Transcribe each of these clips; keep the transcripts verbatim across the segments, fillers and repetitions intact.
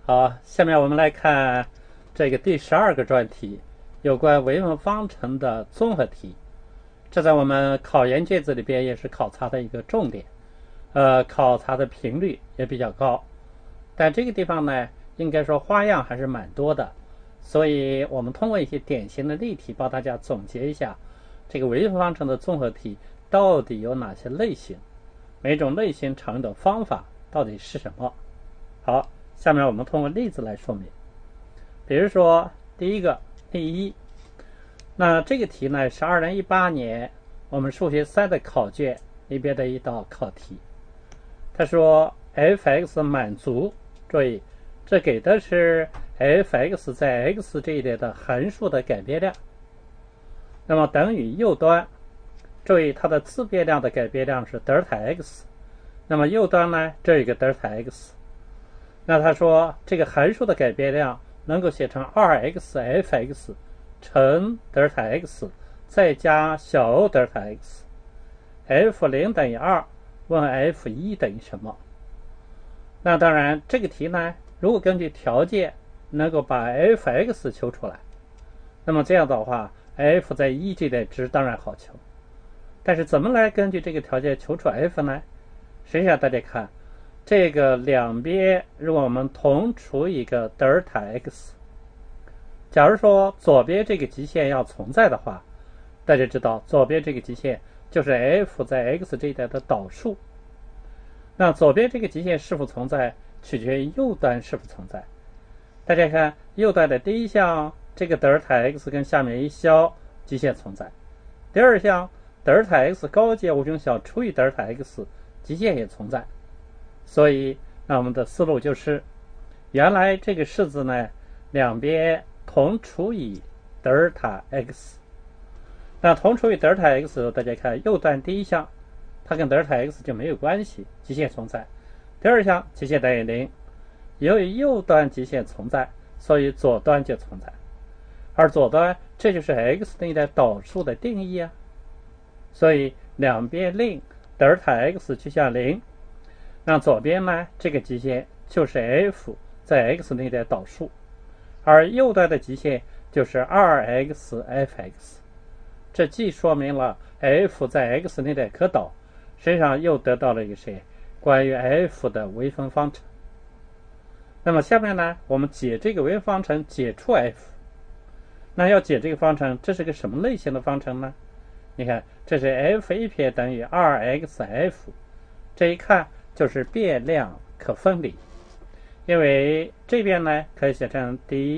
好，下面我们来看这个第十二个专题，有关微分方程的综合题。这在我们考研卷子里边也是考察的一个重点，呃，考察的频率也比较高。但这个地方呢，应该说花样还是蛮多的，所以我们通过一些典型的例题，帮大家总结一下这个微分方程的综合题到底有哪些类型，每种类型常用的方法到底是什么。好，下面我们通过例子来说明。比如说第一个例一，那这个题呢是二零一八年我们数学三的考卷里边的一道考题。他说 f(x) 满足，注意这给的是 f(x) 在 x 这一点的函数的改变量，那么等于右端，注意它的自变量的改变量是德尔塔 x， 那么右端呢这有一个德尔塔 x，那他说这个函数的改变量能够写成 二 x f(x) 乘德尔塔 x 再加小 O 德尔塔 x， f 零 等于二，问 f 一 等于什么。那当然这个题呢，如果根据条件能够把 f(x) 求出来，那么这样的话 f 在一这点值当然好求。但是怎么来根据这个条件求出 f 呢？实际上大家看这个两边，如果我们同除一个德尔塔 x， 假如说左边这个极限要存在的话，大家知道左边这个极限就是 f 在 x 这一带的导数。那左边这个极限是否存在，取决于右端是否存在。大家看右端的第一项，这个德尔塔 x 跟下面一消，极限存在。第二项，德尔塔 x 高阶无穷小除以德尔塔 x， 极限也存在。所以那我们的思路就是，原来这个式子呢，两边同除以德尔塔 x。那同除以德尔塔 x， 大家看右端第一项，它跟德尔塔 x 就没有关系，极限存在。第二项极限等于零，由于右端极限存在，所以左端就存在。而左端这就是 x 那一带导数的定义啊。所以两边令德尔塔 x 趋向零。那左边呢，这个极限就是 f 在 x 那一带导数，而右端的极限就是 二 x f(x)。这既说明了 f 在 x 那带可导，实际上又得到了一个谁？关于 f 的微分方程。那么下面呢，我们解这个微分方程，解出 f。那要解这个方程，这是个什么类型的方程呢？你看，这是 f 一撇等于 二 x f， 这一看就是变量可分离，因为这边呢可以写成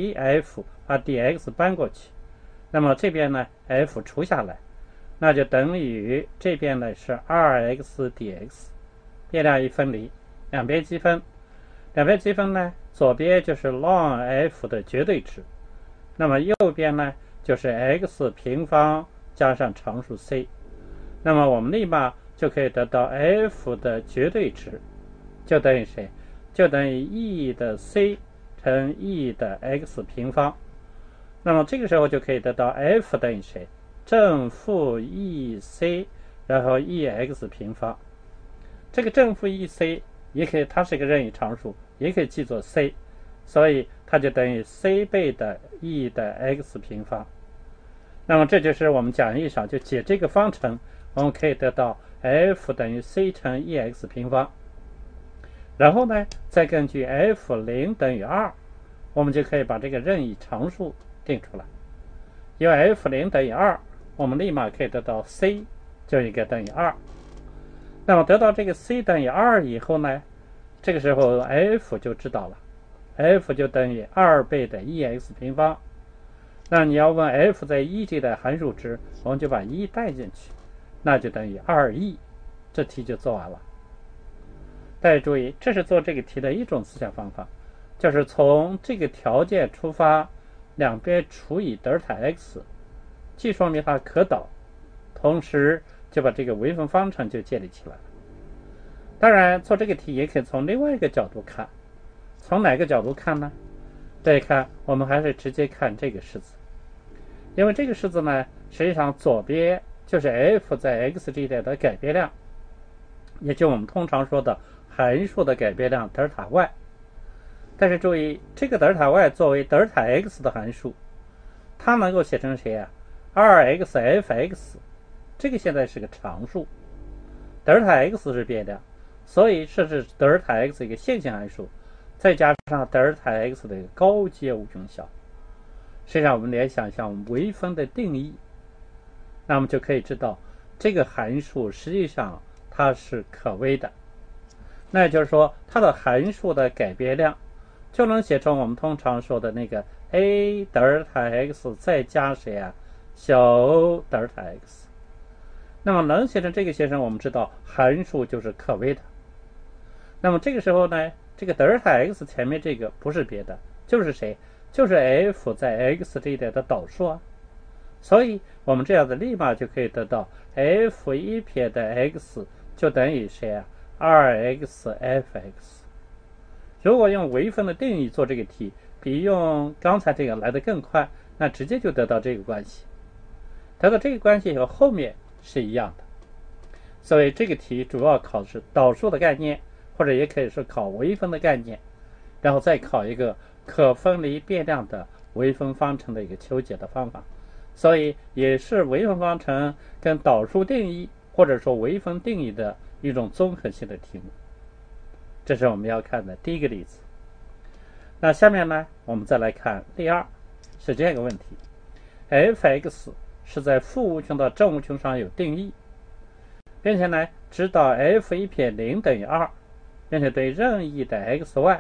df， 把 dx 搬过去，那么这边呢 f 除下来，那就等于这边呢是 二 x dx， 变量一分离，两边积分，两边积分呢，左边就是 ln f 的绝对值，那么右边呢就是 x 平方加上常数 c， 那么我们立马就可以得到 f 的绝对值，就等于谁？就等于 e 的 c 乘 e 的 x 平方。那么这个时候就可以得到 f 等于谁？正负 ec 然后 ex 平方。这个正负 ec 也可以，它是一个任意常数，也可以记作 c， 所以它就等于 c 倍的 e 的 x 平方。那么这就是我们讲义上就解这个方程，我们可以得到 f 等于 c 乘 ex 平方。然后呢，再根据 f 零 等于二，我们就可以把这个任意常数定出来。因为 f 零 等于二，我们立马可以得到 c 就应该等于二。那么得到这个 c 等于二以后呢，这个时候 f 就知道了， f 就等于二倍的 ex 平方。那你要问 f 在一这的函数值，我们就把一带进去，那就等于 二 e， 这题就做完了。大家注意，这是做这个题的一种思想方法，就是从这个条件出发，两边除以德尔塔 x， 既说明它可导，同时就把这个微分方程就建立起来了。当然做这个题也可以从另外一个角度看，从哪个角度看呢？大家看，我们还是直接看这个式子，因为这个式子呢，实际上左边就是 f 在 x 这一带的改变量，也就我们通常说的函数的改变量德尔塔 y。 但是注意，这个德尔塔 y 作为德尔塔 x 的函数，它能够写成谁啊？ 二 x f x， 这个现在是个常数，德尔塔 x 是变量，所以设置德尔塔 x 一个线性函数，再加上德尔塔 x 的一个高阶无穷小。实际上我们联想一下我们微分的定义，那么就可以知道这个函数实际上它是可微的，那也就是说它的函数的改变量就能写成我们通常说的那个 a 德尔塔 x 再加谁啊？小 o 德尔塔 x。 那么能写成这个形式，我们知道函数就是可微的。那么这个时候呢，这个德尔塔 x 前面这个不是别的，就是谁？就是 f 在 x 这一点的导数啊。所以我们这样子立马就可以得到 f 一撇的 x 就等于谁啊？ 二 x f x。 如果用微分的定义做这个题，比用刚才这个来得更快，那直接就得到这个关系。得到这个关系和后面是一样的。所以这个题主要考的是导数的概念，或者也可以是考微分的概念，然后再考一个可分离变量的微分方程的一个求解的方法。所以也是微分方程跟导数定义或者说微分定义的一种综合性的题目。这是我们要看的第一个例子。那下面呢，我们再来看例二，是这样一个问题： f(x) 是在负无穷到正无穷上有定义，并且呢知道 f 一撇零等于二，并且对任意的 xy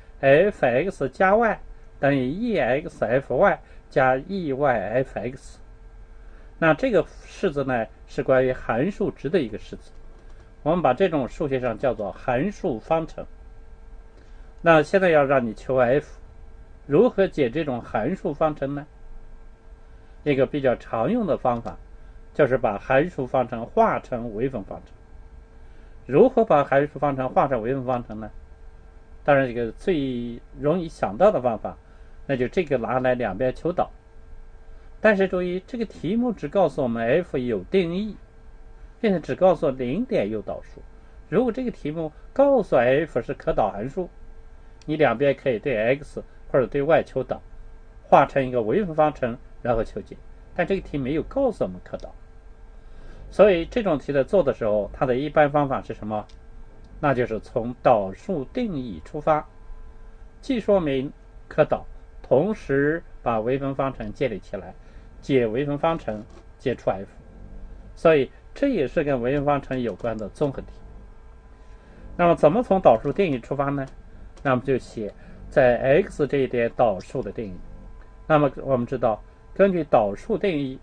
f(x 加 y) 等于 e(x)f(y) 加 e(y)f(x). 那这个式子呢是关于函数值的一个式子，我们把这种数学上叫做函数方程。那现在要让你求 f， 如何解这种函数方程呢？一个比较常用的方法就是把函数方程化成微分方程。如何把函数方程化成微分方程呢？当然，这个最容易想到的方法，那就这个拿来两边求导。但是注意，这个题目只告诉我们 f 有定义，并且只告诉零点有导数。如果这个题目告诉 f 是可导函数，你两边可以对 x 或者对 y 求导，化成一个微分方程，然后求解。但这个题没有告诉我们可导，所以这种题在做的时候，它的一般方法是什么？那就是从导数定义出发，既说明可导，同时把微分方程建立起来，解微分方程，解出 f。 所以这也是跟微分方程有关的综合题。那么怎么从导数定义出发呢？那么就写在 x 这一点导数的定义。那么我们知道，根据导数定义，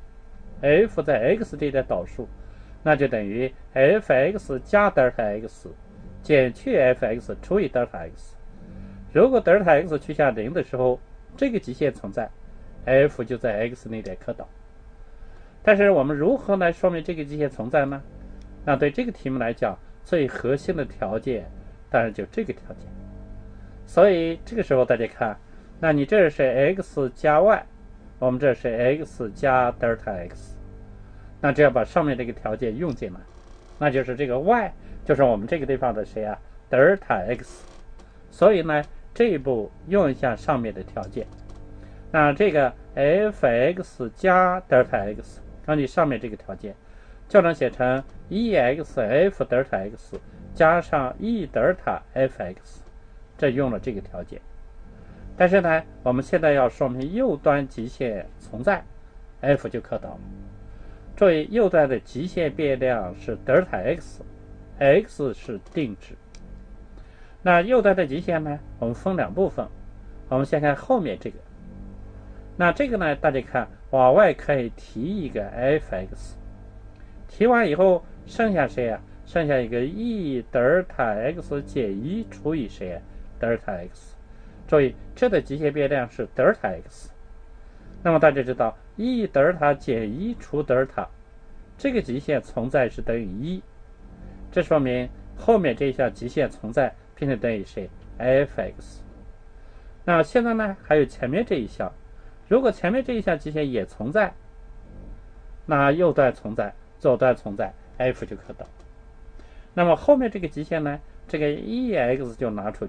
f 在 x 这一点导数，那就等于 f(x) 加德尔塔 x 减去 f(x) 除以德尔塔 x。 如果德尔塔 x 趋向零的时候，这个极限存在， f 就在 x 那点可导。但是我们如何来说明这个极限存在呢？那对这个题目来讲，最核心的条件当然就这个条件。所以这个时候大家看，那你这是 x 加 y， 我们这是 x 加德尔塔 x， 那只要把上面这个条件用进来，那就是这个 y 就是我们这个地方的谁啊？德尔塔 x。 所以呢这一步用一下上面的条件，那这个 f(x) 加德尔塔 x 根据上面这个条件就能写成 e(x)f 德尔塔 x 加上 e 德尔塔 f(x), 这用了这个条件。但是呢我们现在要说明右端极限存在， f 就可导了。注意右端的极限变量是德尔塔 x， x 是定值。那右端的极限呢，我们分两部分，我们先看后面这个。那这个呢大家看往外可以提一个 f(x), 提完以后剩下谁啊？剩下一个 e 德尔塔 x 减一除以谁啊？德尔塔 x。 注意这的极限变量是德尔塔 x。 那么大家知道 e 德尔塔减一除德尔塔，这个极限存在是等于一，这说明后面这一项极限存在，并且等于谁？ f(x). 那现在呢还有前面这一项，如果前面这一项极限也存在，那右端存在，左端存在， f 就可导。那么后面这个极限呢，这个 e(x) 就拿出去，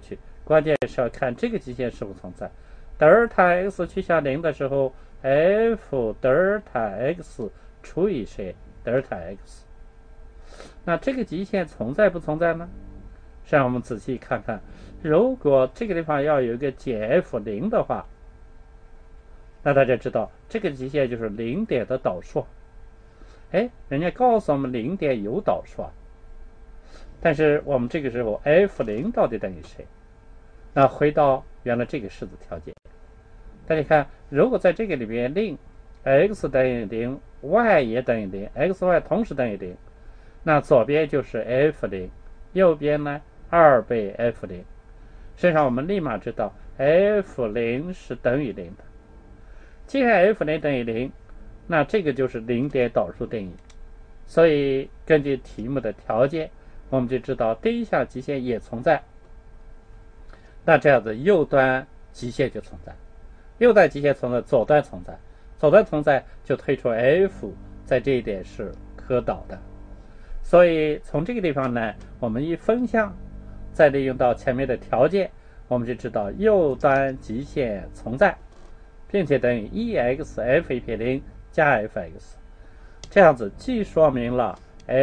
关键是要看这个极限是否存在。德尔塔 x 趋向零的时候 ，f 德尔塔 x 除以谁？德尔塔 x。那这个极限存在不存在呢？实际上我们仔细看看，如果这个地方要有一个减 f 零的话，那大家知道这个极限就是零点的导数。哎，人家告诉我们零点有导数啊，但是我们这个时候 f 零到底等于谁？那回到原来这个式子条件，大家看，如果在这个里边令 x 等于零 y 也等于零 x y 同时等于零，那左边就是 f 零，右边呢二倍 f 零。实际上我们立马知道 f 零是等于零的。既然 f 零等于零，那这个就是零点导数定义。所以根据题目的条件，我们就知道第一项极限也存在。那这样子右端极限就存在，右端极限存在，左端存在，左端存在就推出 f 在这一点是可导的。所以从这个地方呢，我们一分项再利用到前面的条件，我们就知道右端极限存在，并且等于 一 x f 一撇零加 f(x)， 这样子既说明了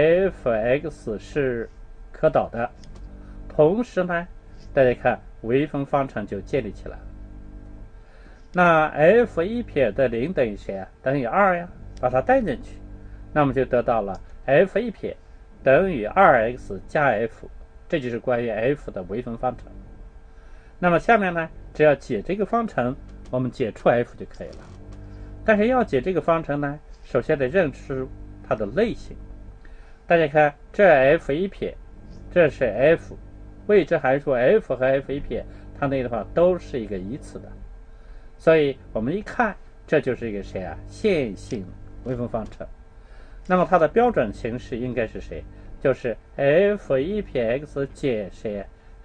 f(x) 是可导的，同时呢，大家看微分方程就建立起来了。那 f 一撇的零等于谁啊？等于二呀，把它带进去，那么就得到了 f 一撇等于 二 x 加 f， 这就是关于 f 的微分方程。那么下面呢，只要解这个方程，我们解出 f 就可以了。但是要解这个方程呢，首先得认识它的类型。大家看，这 f 一撇，这是 f， 未知函数 f 和 f 一撇，它那个地方都是一个一次的，所以我们一看，这就是一个谁啊？线性微分方程。那么它的标准形式应该是谁？就是 f 一撇 x 减谁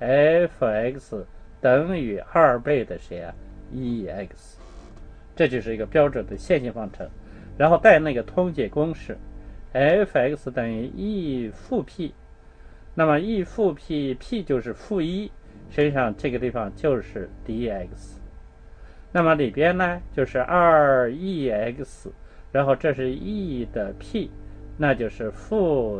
f(x) 等于二倍的谁啊？ 一 x， 这就是一个标准的线性方程。然后带那个通解公式 f(x) 等于 e 负 p， 那么 e 负 p p 就是负一，实际上这个地方就是 dx。 那么里边呢就是 二 e x， 然后这是 e 的 p， 那就是负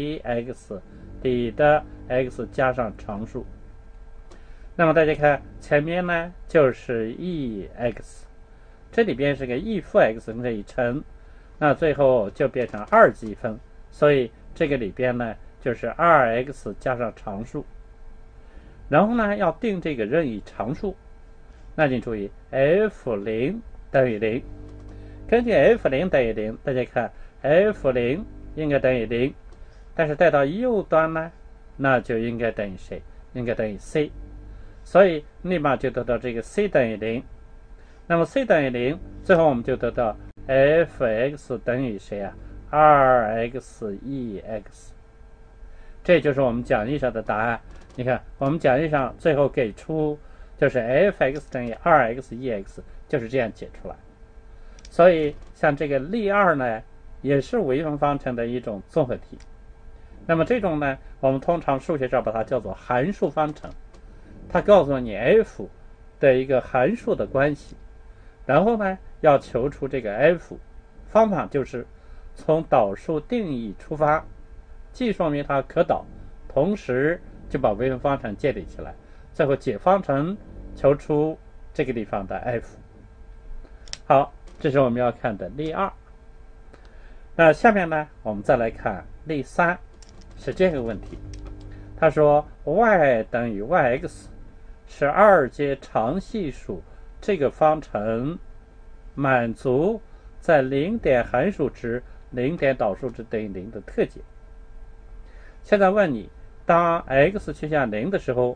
dx 底的 x 加上常数。那么大家看前面呢就是 ex， 这里边是个 e 负 x 这一乘，那最后就变成二积分，所以这个里边呢就是 二 x 加上常数。然后呢要定这个任意常数，那请注意 f 零等于零，根据 f 零等于零，大家看 f 零应该等于零，但是带到右端呢，那就应该等于谁？应该等于 c， 所以立马就得到这个 c 等于零。那么 c 等于零，最后我们就得到 f(x) 等于谁啊？ 二 x 一 x， 这就是我们讲义上的答案。你看我们讲义上最后给出就是 f(x) 等于 二 x 一 x， 就是这样解出来。所以像这个例二呢，也是微分方程的一种综合题。那么这种呢，我们通常数学上把它叫做函数方程。它告诉你 f 的一个函数的关系，然后呢要求出这个 f， 方法就是从导数定义出发，既说明它可导，同时就把微分方程建立起来，最后解方程求出这个地方的 f。 好，这是我们要看的例二。那下面呢我们再来看例三，是这个问题。他说 y 等于 yx 是二阶常系数这个方程满足在零点函数值、零点导数值等于零的特解。现在问你，当 x 趋向零的时候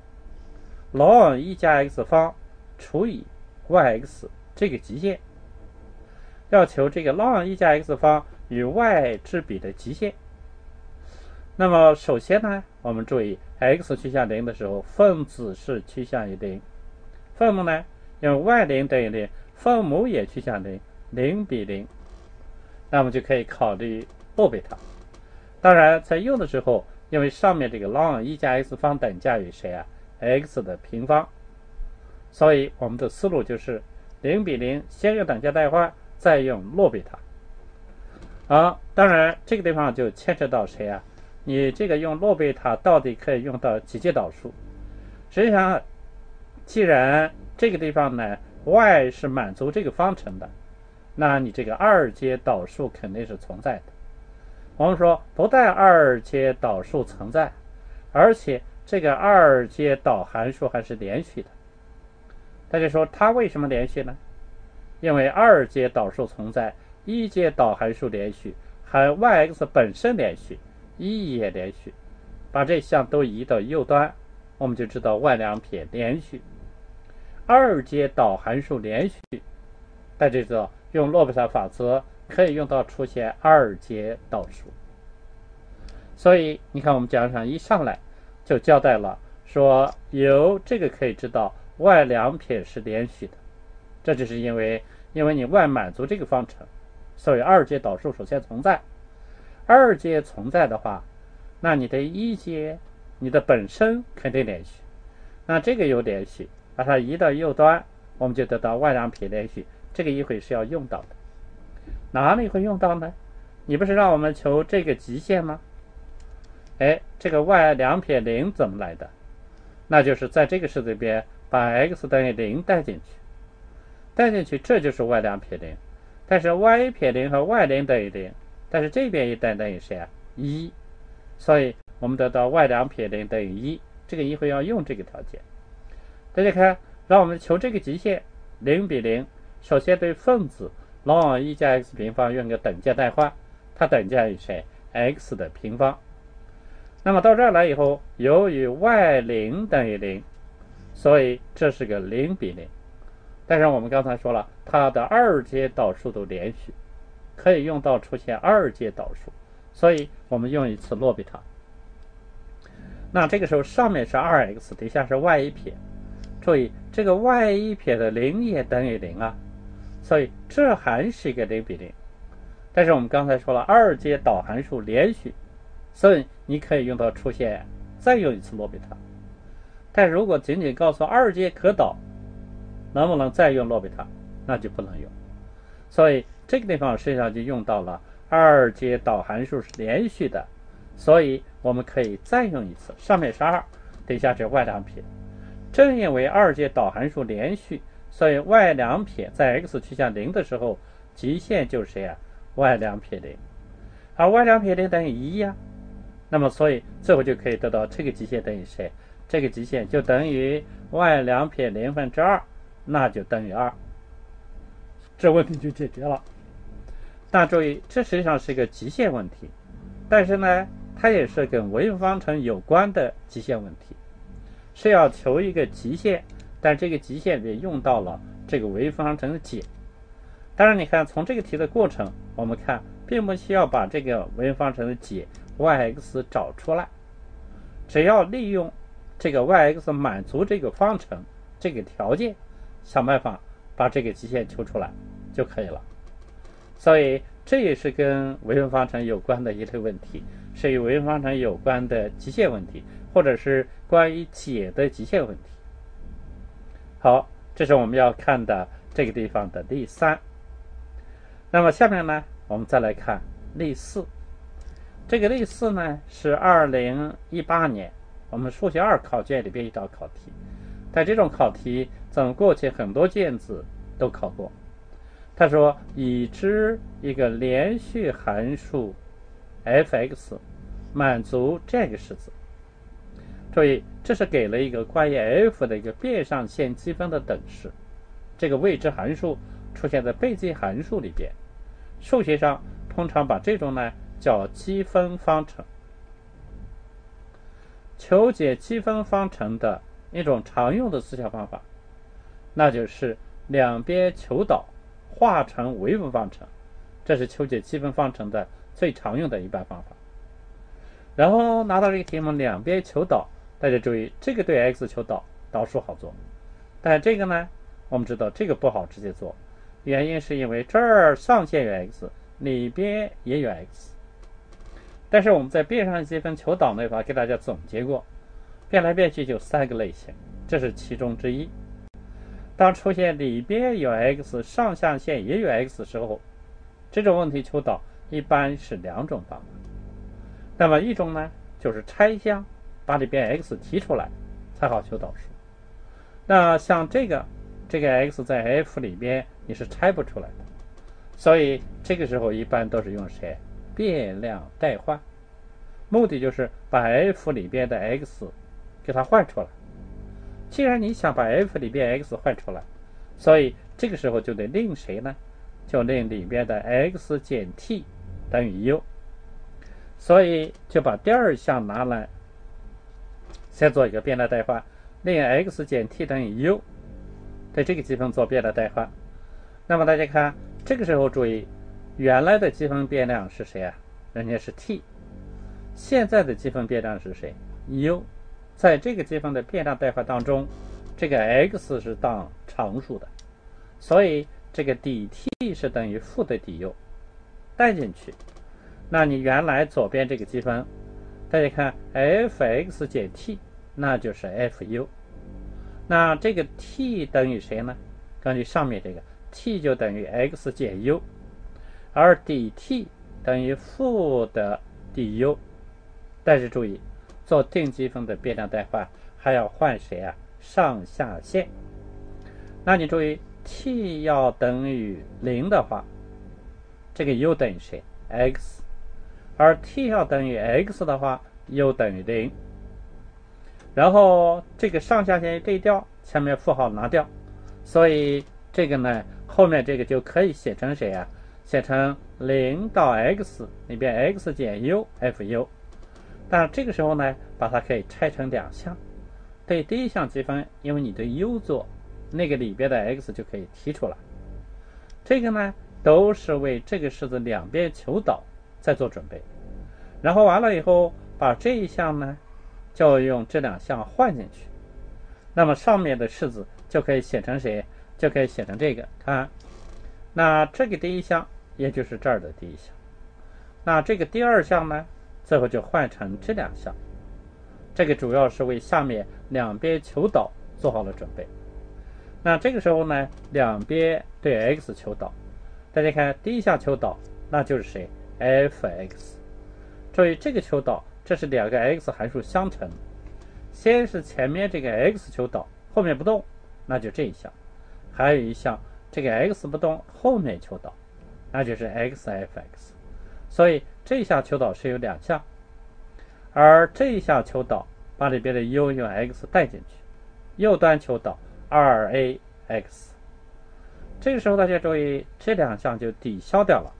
ln 一加 x 方除以 yx 这个极限，要求这个 ln 一加 x 方与 y 之比的极限。那么首先呢，我们注意 x 趋向零的时候，分子是趋向于零，分母呢，因为 y 零等于零，分母也趋向零，零比零，那么就可以考虑不贝塔。当然在用的时候，因为上面这个 ln 一加 x 方等价于谁啊 x 的平方。所以我们的思路就是零比零先用等价代换，再用洛必塔。好，当然这个地方就牵扯到谁啊？你这个用洛必塔到底可以用到几阶导数？实际上，既然这个地方呢 y 是满足这个方程的，那你这个二阶导数肯定是存在的。我们说不但二阶导数存在，而且这个二阶导函数还是连续的。大家说它为什么连续呢？因为二阶导数存在，一阶导函数连续，还 yx 本身连续，一也连续，把这项都移到右端，我们就知道 y 两撇连续。二阶导函数连续，大家知道用洛必塔法则可以用到出现二阶导数。所以你看我们讲上一上来就交代了，说由这个可以知道 y 两撇是连续的，这就是因为因为你 y 满足这个方程，所以二阶导数首先存在。二阶存在的话，那你的一阶你的本身肯定连续，那这个有连续，把它移到右端，我们就得到 y 两撇连续，这个一会是要用到的。哪里会用到呢？你不是让我们求这个极限吗？哎，这个 y 两撇零怎么来的？那就是在这个式子里边把 x 等于零带进去，带进去这就是 y 两撇零。但是 y 撇零和 y 零等于零，但是这边一等等于谁啊？一，所以我们得到 y 两撇零等于一，这个一会要用这个条件。大家看，让我们求这个极限零比零，首先对分子 ln 一加 x 平方用个等价代换，它等价于谁？ x 的平方。那么到这儿来以后，由于 y 零等于零，所以这是个零比零。但是我们刚才说了，它的二阶导数都连续，可以用到出现二阶导数，所以我们用一次洛必塔。那这个时候上面是 二 x， 底下是 y 一撇。注意这个 y 一撇的零也等于零啊，所以这还是一个零比零。但是我们刚才说了，二阶导函数连续，所以你可以用到出现再用一次洛必塔。但如果仅仅告诉二阶可导，能不能再用洛必塔？那就不能用。所以这个地方实际上就用到了二阶导函数是连续的，所以我们可以再用一次。上面是二，底下是 y 两撇。正因为二阶导函数连续，所以 y 两撇在 x 趋向零的时候，极限就是谁啊？ y 两撇零，而 y 两撇零等于一呀、啊。那么所以最后就可以得到这个极限等于谁？这个极限就等于 y 两撇零分之二，那就等于二，这问题就解决了。但注意，这实际上是一个极限问题，但是呢，它也是跟微分方程有关的极限问题，是要求一个极限，但这个极限也用到了这个微分方程的解。当然你看从这个题的过程，我们看并不需要把这个微分方程的解 yx 找出来，只要利用这个 yx 满足这个方程这个条件，想办法把这个极限求出来就可以了。所以这也是跟微分方程有关的一类问题，是与微分方程有关的极限问题，或者是关于解的极限问题。好，这是我们要看的这个地方的例三。那么下面呢，我们再来看例四。这个例四呢是二零一八年我们数学二考卷里边一道考题，但这种考题咱们过去很多卷子都考过。他说已知一个连续函数 f(x) 满足这个式子。注意，这是给了一个关于 f 的一个变上限积分的等式，这个未知函数出现在倍积函数里边。数学上通常把这种呢叫积分方程。求解积分方程的一种常用的思想方法，那就是两边求导化成微分方程，这是求解积分方程的最常用的一般方法。然后拿到这个题目两边求导，大家注意这个对 x 求导，导数好做，但这个呢我们知道这个不好直接做，原因是因为这儿上限有 x， 里边也有 x。但是我们在变上积分求导那法给大家总结过， 变来变去就三个类型，这是其中之一。当出现里边有 x， 上下限也有 x 的时候，这种问题求导一般是两种方法。那么一种呢，就是拆项，把里边 x 提出来才好求导数。那像这个这个 x 在 f 里边你是拆不出来的，所以这个时候一般都是用谁？变量代换，目的就是把 f 里边的 x 给它换出来。既然你想把 f 里边 x 换出来，所以这个时候就得令谁呢？就令里边的 x 减 t 等于 u。所以就把第二项拿来，先做一个变量代换，令 x 减 t 等于 u， 对这个积分做变量代换。那么大家看，这个时候注意，原来的积分变量是谁啊？人家是 t， 现在的积分变量是谁？ u。在这个积分的变量代换当中，这个 x 是当常数的，所以这个 dt 是等于负的 du 带进去。那你原来左边这个积分，大家看 f(x) 减 t， 那就是 fu。那这个 t 等于谁呢？根据上面这个 t 就等于 x 减 u， 而 dt 等于负的 du。但是注意，做定积分的变量代换还要换谁啊？上下限。那你注意 t 要等于零的话，这个 u 等于谁？ x。而 t 要等于 x 的话 u 等于零。然后这个上下限对调，前面负号拿掉，所以这个呢后面这个就可以写成谁啊？写成零到 x 里边 x 减 u fu。但这个时候呢把它可以拆成两项，对第一项积分，因为你对 u 做，那个里边的 x 就可以提出来。这个呢都是为这个式子两边求导再做准备。然后完了以后，把这一项呢就用这两项换进去，那么上面的式子就可以写成谁？就可以写成这个。看，那这个第一项也就是这儿的第一项，那这个第二项呢最后就换成这两项。这个主要是为下面两边求导做好了准备。那这个时候呢两边对 x 求导，大家看第一项求导那就是谁？ f(x). 注意这个求导，这是两个 x 函数相乘，先是前面这个 x 求导，后面不动，那就这一项。还有一项这个 x 不动，后面求导，那就是 x(f(x). 所以这一项求导是有两项，而这一项求导把里边的 u 用 x 带进去，右端求导 二 a x。 这个时候大家注意这两项就抵消掉了，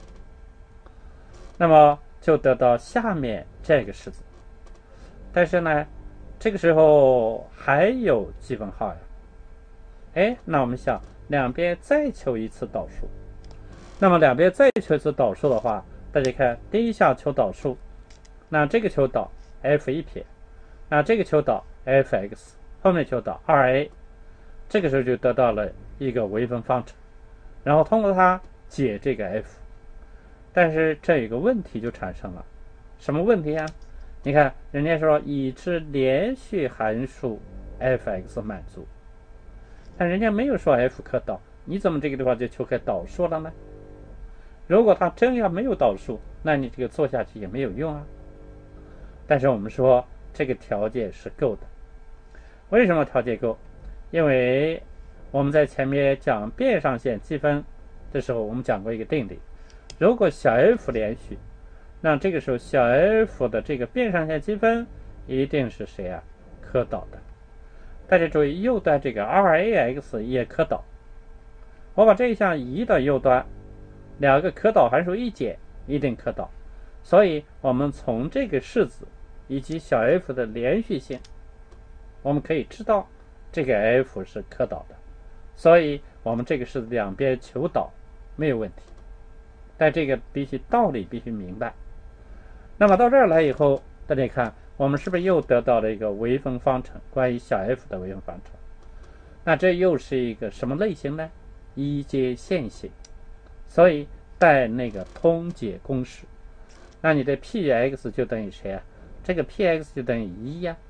那么就得到下面这个式子。但是呢这个时候还有积分号呀，哎，那我们想两边再求一次导数，那么两边再求一次导数的话，大家看第一项求导数，那这个求导 f 一撇，那这个求导 f(x), 后面求导 二 a， 这个时候就得到了一个微分方程，然后通过它解这个 f。 但是这有个问题就产生了，什么问题啊？你看人家说已知连续函数 f(x) 满足，但人家没有说 f 可导，你怎么这个地方就求个导数了呢？如果它真要没有导数，那你这个做下去也没有用啊。但是我们说这个条件是够的。为什么条件够？因为我们在前面讲变上限积分的时候，我们讲过一个定理，如果小 f 连续，那这个时候小 f 的这个变上限积分一定是谁啊？可导的。大家注意右端这个 二 a x 也可导，我把这一项移到右端，两个可导函数一减一定可导，所以我们从这个式子以及小 f 的连续性，我们可以知道这个 f 是可导的，所以我们这个式子两边求导没有问题。但这个必须道理必须明白。那么到这儿来以后，大家看我们是不是又得到了一个微分方程，关于小 f 的微分方程？那这又是一个什么类型呢？一阶线性，所以带那个通解公式。那你的 px 就等于谁啊？这个 px 就等于一呀、啊，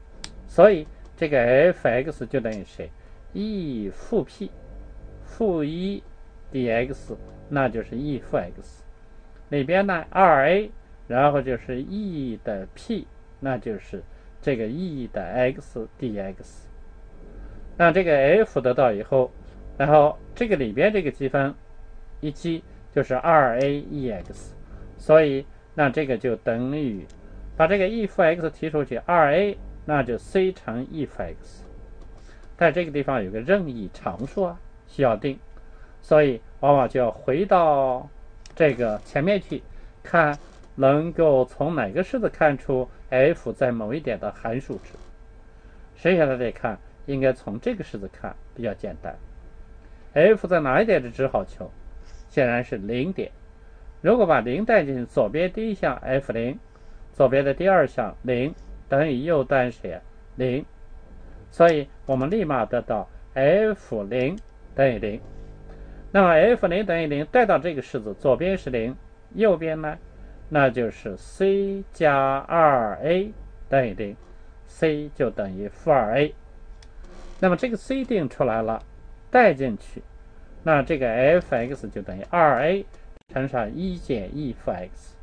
所以这个 f(x) 就等于谁 ？e 负 p 负一 dx， 那就是 e 负 x。里边呢 二 a， 然后就是 e 的 p， 那就是这个 e 的 x dx。那这个 f 得到以后，然后这个里边这个积分一积就是 二 a ex， 所以那这个就等于把这个 e 负 x 提出去 ，二 a 那就 c 乘 e 负 x。但这个地方有个任意常数啊，需要定，所以往往就要回到这个前面去看，能够从哪个式子看出 f 在某一点的函数值。剩下的得看，应该从这个式子看比较简单。f 在哪一点的值好求？显然是零点。如果把零带进去，左边第一项 f 零，左边的第二项零等于右端谁啊？零。所以我们立马得到 f 零等于零。那么 f 零等于零带到这个式子，左边是零，右边呢，那就是 c 加 二 a 等于零， c 就等于负 二 a。 那么这个 c 定出来了，带进去，那这个 f(x) 就等于 二 a 乘上一减 e 负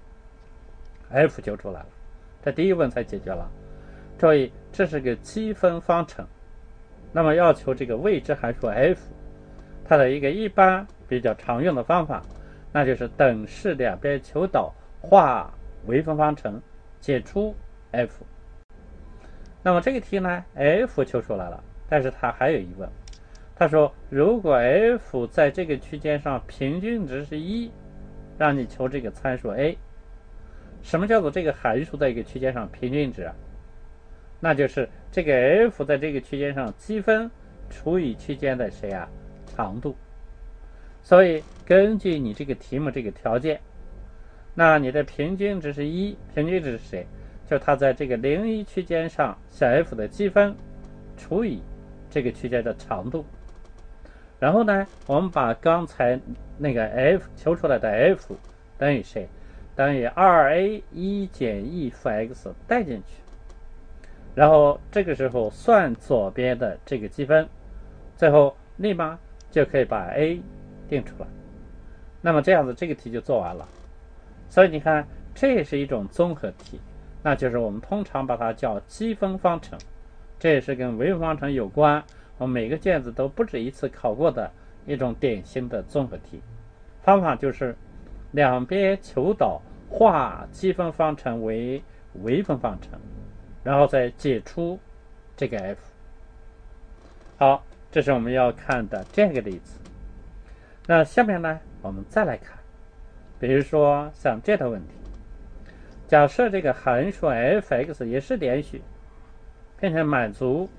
x，f 就出来了。这第一问才解决了。注意，这是个积分方程，那么要求这个未知函数 f， 它的一个一般比较常用的方法，那就是等式两边求导，画微分方程，解出 f。那么这个题呢 ，f 求出来了，但是它还有疑问。他说，如果 f 在这个区间上平均值是一，让你求这个参数 a。什么叫做这个函数在一个区间上平均值啊？那就是这个 f 在这个区间上积分除以区间的谁啊？长度。所以根据你这个题目这个条件，那你的平均值是一，平均值是谁？就是它在这个零一区间上小 f 的积分除以这个区间的长度。然后呢，我们把刚才那个 f 求出来的 f 等于谁？等于 二 a 一减 e 负 x 带进去。然后这个时候算左边的这个积分，最后立马就可以把 a 定出来。那么这样子这个题就做完了。所以你看，这也是一种综合题，那就是我们通常把它叫积分方程，这也是跟微分方程有关，我们每个卷子都不止一次考过的一种典型的综合题。方法就是两边求导，化积分方程为微分方程，然后再解出这个 f。 好，这是我们要看的这个例子。那下面呢，我们再来看，比如说像这道问题，假设这个函数 f(x) 也是连续，并且满足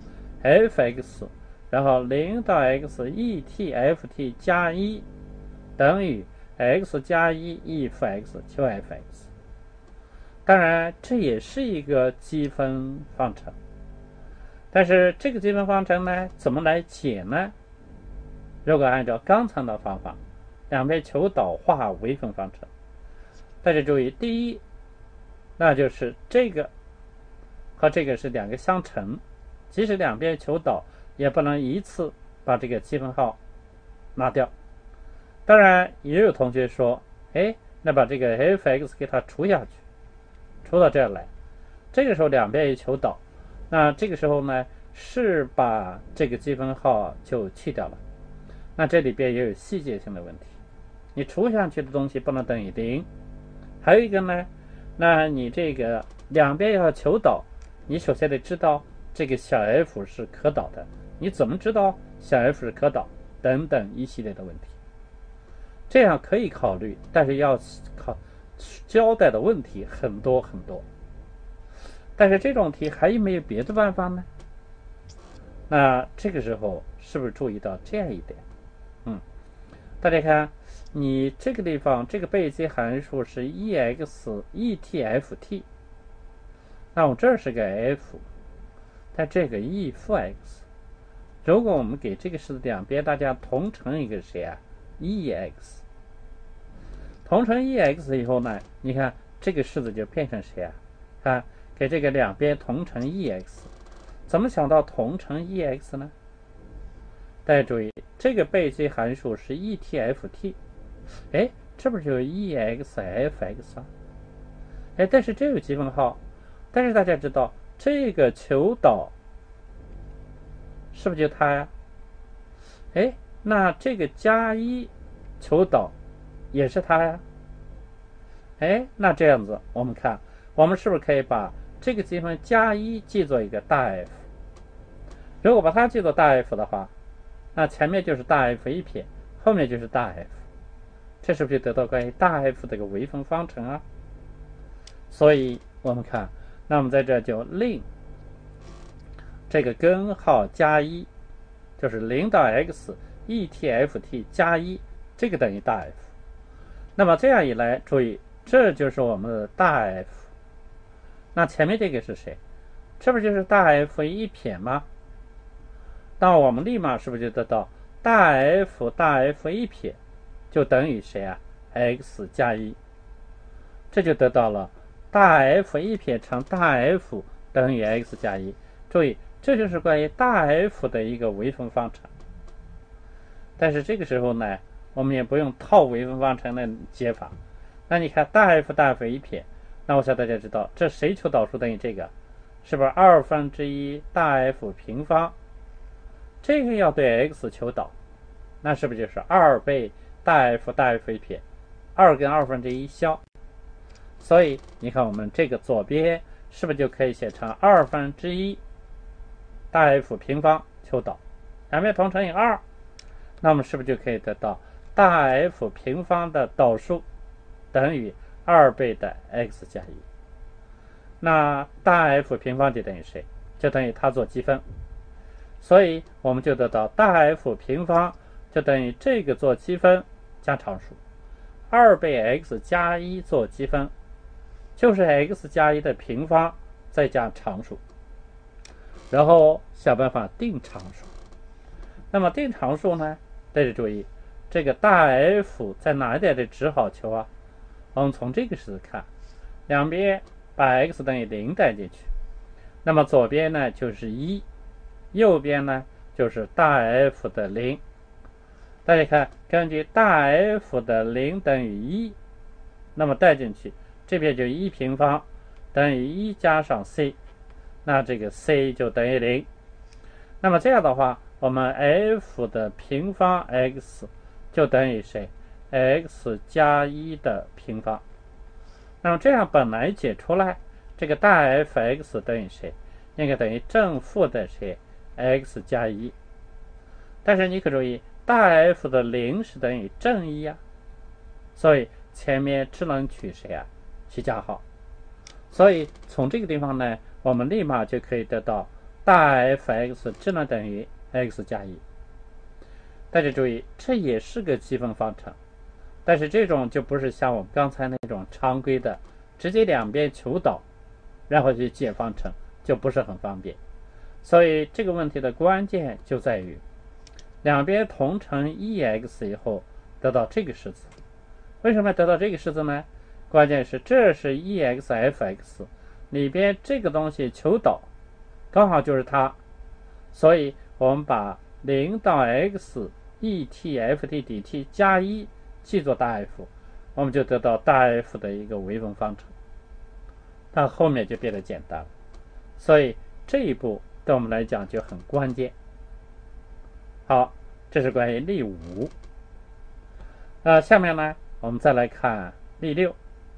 f(x) 然后零到 x etft 加一等于 x 加一 e 负 x 求 f(x)。 当然这也是一个积分方程，但是这个积分方程呢，怎么来解呢？如果按照刚才的方法，两边求导化微分方程，大家注意，第一，那就是这个和这个是两个相乘，即使两边求导，也不能一次把这个积分号拿掉。当然也有同学说，哎，那把这个 f(x) 给它除下去，除到这儿来，这个时候两边也求导，那这个时候呢，是把这个积分号就去掉了。那这里边也有细节性的问题，你除下去的东西不能等于零。还有一个呢，那你这个两边要求导，你首先得知道这个小 f 是可导的，你怎么知道小 f 是可导？等等一系列的问题，这样可以考虑，但是要考交代的问题很多很多。但是这种题还有没有别的办法呢？那这个时候是不是注意到这样一点？嗯，大家看，你这个地方这个被积函数是 ex etft， 那我这儿是个 f， 但这个 e 负 x， 如果我们给这个式子两边大家同乘一个谁啊 ex， 同乘 ex 以后呢，你看这个式子就变成谁啊？看，给这个两边同乘 ex， 怎么想到同乘 E X 呢？大家注意，这个背积函数是 E T F T， 哎，这不是就是 E X F X 啊？哎，但是这有积分号，但是大家知道这个求导是不是就它呀？哎，那这个加一求导也是它呀？哎，那这样子我们看，我们是不是可以把这个积分加一记作一个大 F？ 如果把它记作大 F 的话，那前面就是大 F 一撇，后面就是大 F， 这是不是就得到关于大 F 的一个微分方程啊？所以我们看，那我们在这就令这个根号加一，就是零到 x E T F T 加一，这个等于大 F。那么这样一来，注意，这就是我们的大 F。那前面这个是谁？这不就是大 F 一撇吗？那我们立马是不是就得到大 F 大 F 一撇就等于谁啊 ？x 加一，这就得到了大 F 一撇乘大 F 等于 x 加一。注意，这就是关于大 F 的一个微分方程。但是这个时候呢，我们也不用套微分方程的解法。那你看大 F 大 F 一撇，那我想大家知道，这谁求导数等于这个？是不是二分之一大 F 平方？这个要对 x 求导，那是不是就是二倍大 F 大 F 一撇？二跟二分之一消。所以你看我们这个左边是不是就可以写成二分之一大 F 平方求导？两边同乘以二，那我们是不是就可以得到大 F 平方的导数等于二倍的 x 加一？那大 F 平方就等于谁？就等于它做积分。所以我们就得到大 F 平方就等于这个做积分加常数，二倍 x 加一做积分，就是 x 加一的平方再加常数，然后想办法定常数。那么定常数呢，大家注意，这个大 F 在哪一点的值好求啊？我们从这个式子看，两边把 x 等于零带进去，那么左边呢就是一，右边呢就是大 F 的零。大家看，根据大 F 的零等于一，那么带进去，这边就一平方等于一加上 c， 那这个 c 就等于零。那么这样的话，我们 f 的平方 x 就等于谁？ x 加一的平方。那么这样本来解出来，这个大 f(x) 等于谁？应该等于正负的谁 x 加一。但是你可注意，大 F 的零是等于正一啊，所以前面只能取谁啊？取加号。所以从这个地方呢，我们立马就可以得到大 f(x) 只能等于 x 加一。大家注意，这也是个积分方程，但是这种就不是像我们刚才那种常规的直接两边求导然后去解方程，就不是很方便。所以这个问题的关键就在于两边同乘 E X 以后得到这个式子。为什么得到这个式子呢？关键是这是 E X F X 里边这个东西求导刚好就是它，所以我们把零到 x E T F T dt 加一记作大 F， 我们就得到大 F 的一个微分方程。但后面就变得简单了，所以这一步对我们来讲就很关键。好，这是关于例五。呃，下面呢，我们再来看例六。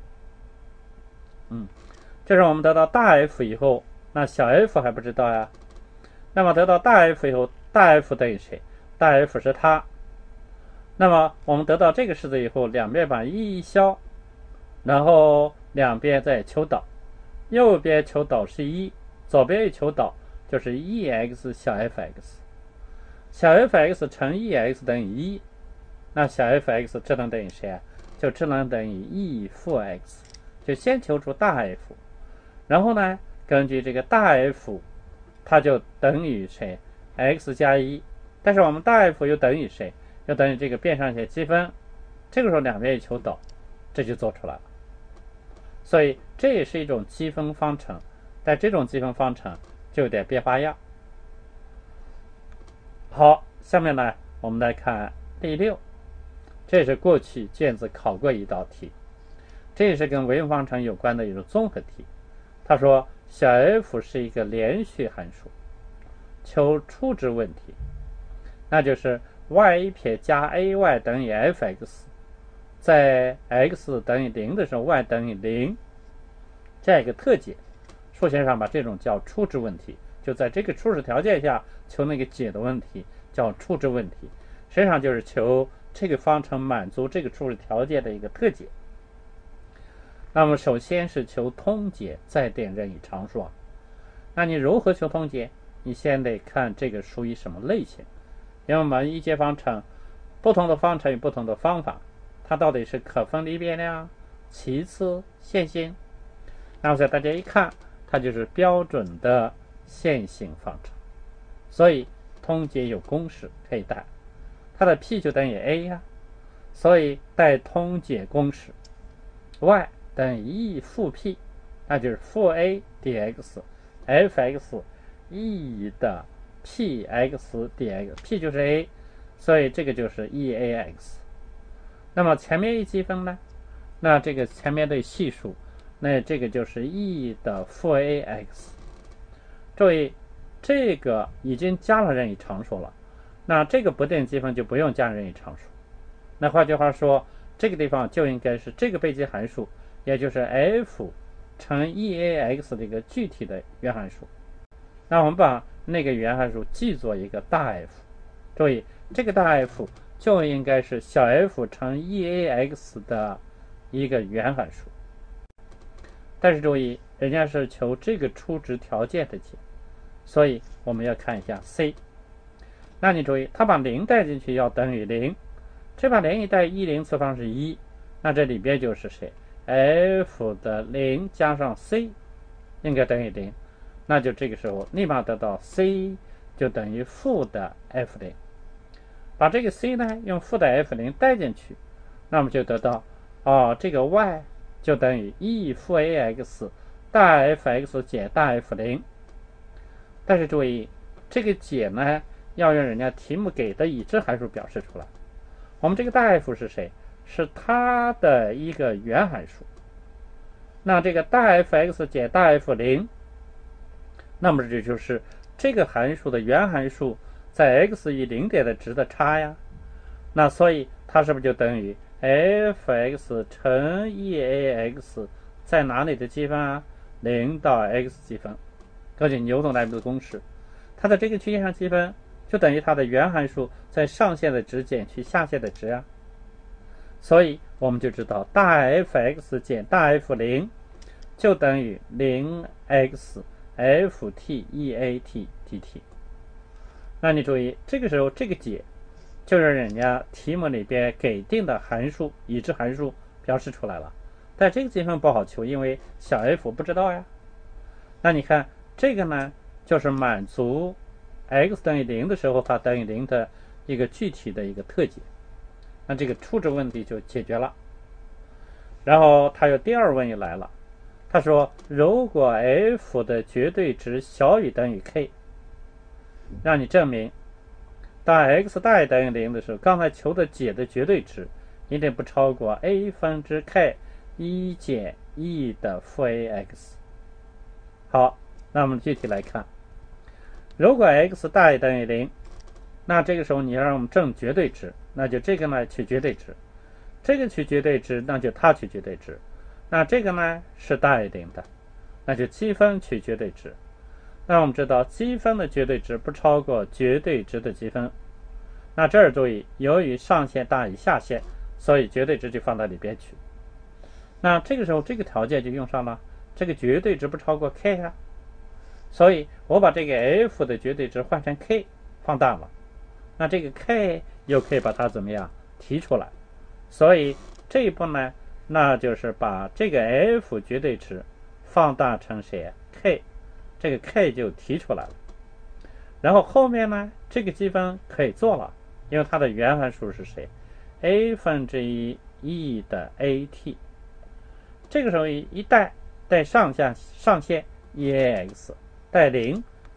嗯，这是我们得到大 F 以后，那小 f 还不知道呀。那么得到大 F 以后，大 F 等于谁？大 F 是它。那么我们得到这个式子以后，两边把一一消，然后两边再求导。右边求导是一，左边一求导就是 E X 小 f(x)， 小 f(x) 乘 E X 等于一，那小 f(x) 这能等于谁啊？就只能等于 E 负 x， 就先求出大 F， 然后呢，根据这个大 F， 它就等于谁 ？x 加一，但是我们大 F 又等于谁？又等于这个边上写积分，这个时候两边一求导，这就做出来了。所以这也是一种积分方程，但这种积分方程就有点变花样。好，下面呢我们来看第六，这是过去卷子考过一道题，这也是跟微分方程有关的一种综合题。他说小 f 是一个连续函数，求初值问题，那就是 y 撇加 ay 等于 f(x)， 在 x 等于零的时候 y 等于零，这样一个特解。数学上把这种叫初值问题，就在这个初始条件下求那个解的问题叫初值问题，实际上就是求这个方程满足这个初始条件的一个特解。那么首先是求通解，再定任意常数啊。那你如何求通解？你先得看这个属于什么类型，因为我们一阶方程不同的方程有不同的方法，它到底是可分离变量、其次、线性。那么所以大家一看，它就是标准的线性方程，所以通解有公式可以代，它的 p 就等于 a 呀、啊，所以代通解公式 y 等于 e 负 p， 那就是负 a dx f(x) e 的 px dx，p 就是 a， 所以这个就是 e_ax。 那么前面一积分呢，那这个前面的系数，那这个就是 e 的负 ax。 注意这个已经加了任意常数了，那这个不定积分就不用加任意常数，那换句话说这个地方就应该是这个被积函数，也就是 f 乘 e_ax 的一个具体的原函数。那我们把那个原函数记作一个大 F， 注意这个大 F 就应该是小 f 乘 e_ax 的一个原函数。但是注意人家是求这个初值条件的解，所以我们要看一下 C。 那你注意它把零带进去要等于零，这把零一带一零次方是一，那这里边就是谁 f 的零加上 c 应该等于零，那就这个时候立马得到 c 就等于负的 f 零，把这个 c 呢用负的 f 零带进去，那么就得到哦，这个 y 就等于 e 负 ax 大 f(x) 减大 f 零。但是注意这个解呢要用人家题目给的已知函数表示出来。我们这个大 F 是谁？是它的一个原函数。那这个大 f(x) 减大 f 零， 那么这就是这个函数的原函数在 x 与零点的值的差呀。那所以它是不是就等于 f(x) 乘 e_ax 在哪里的积分啊？零到 x 积分，根据牛顿莱布的公式，它的这个区间上积分就等于它的原函数在上限的值减去下限的值啊。所以我们就知道大 f(x) 减大 f 零 就等于 零 x ft eat dt。 那你注意这个时候这个解就是人家题目里边给定的函数已知函数表示出来了，但这个积分不好求，因为小 f 不知道呀。那你看这个呢就是满足 x 等于零的时候它等于零的一个具体的一个特解，那这个初值问题就解决了。然后他有第二问又来了，他说如果 f 的绝对值小于等于 k， 让你证明当 x 大于等于零的时候，刚才求的解的绝对值一定不超过 a 分之 k 一减 e 的负 ax。 好，那我们具体来看，如果 x 大于等于零，那这个时候你要让我们证绝对值，那就这个呢取绝对值，这个取绝对值，那就它取绝对值，那这个呢是大于零的，那就积分取绝对值。那我们知道积分的绝对值不超过绝对值的积分，那这儿注意由于上限大于下限，所以绝对值就放到里边去。那这个时候这个条件就用上了，这个绝对值不超过 k 啊，所以我把这个 f 的绝对值换成 k 放大了，那这个 k 又可以把它怎么样提出来，所以这一步呢那就是把这个 f 绝对值放大成谁 k， 这个 k 就提出来了。然后后面呢这个积分可以做了，因为它的原函数是谁 a 分之一 e 的 at， 这个时候一带带上下上限 eax 带零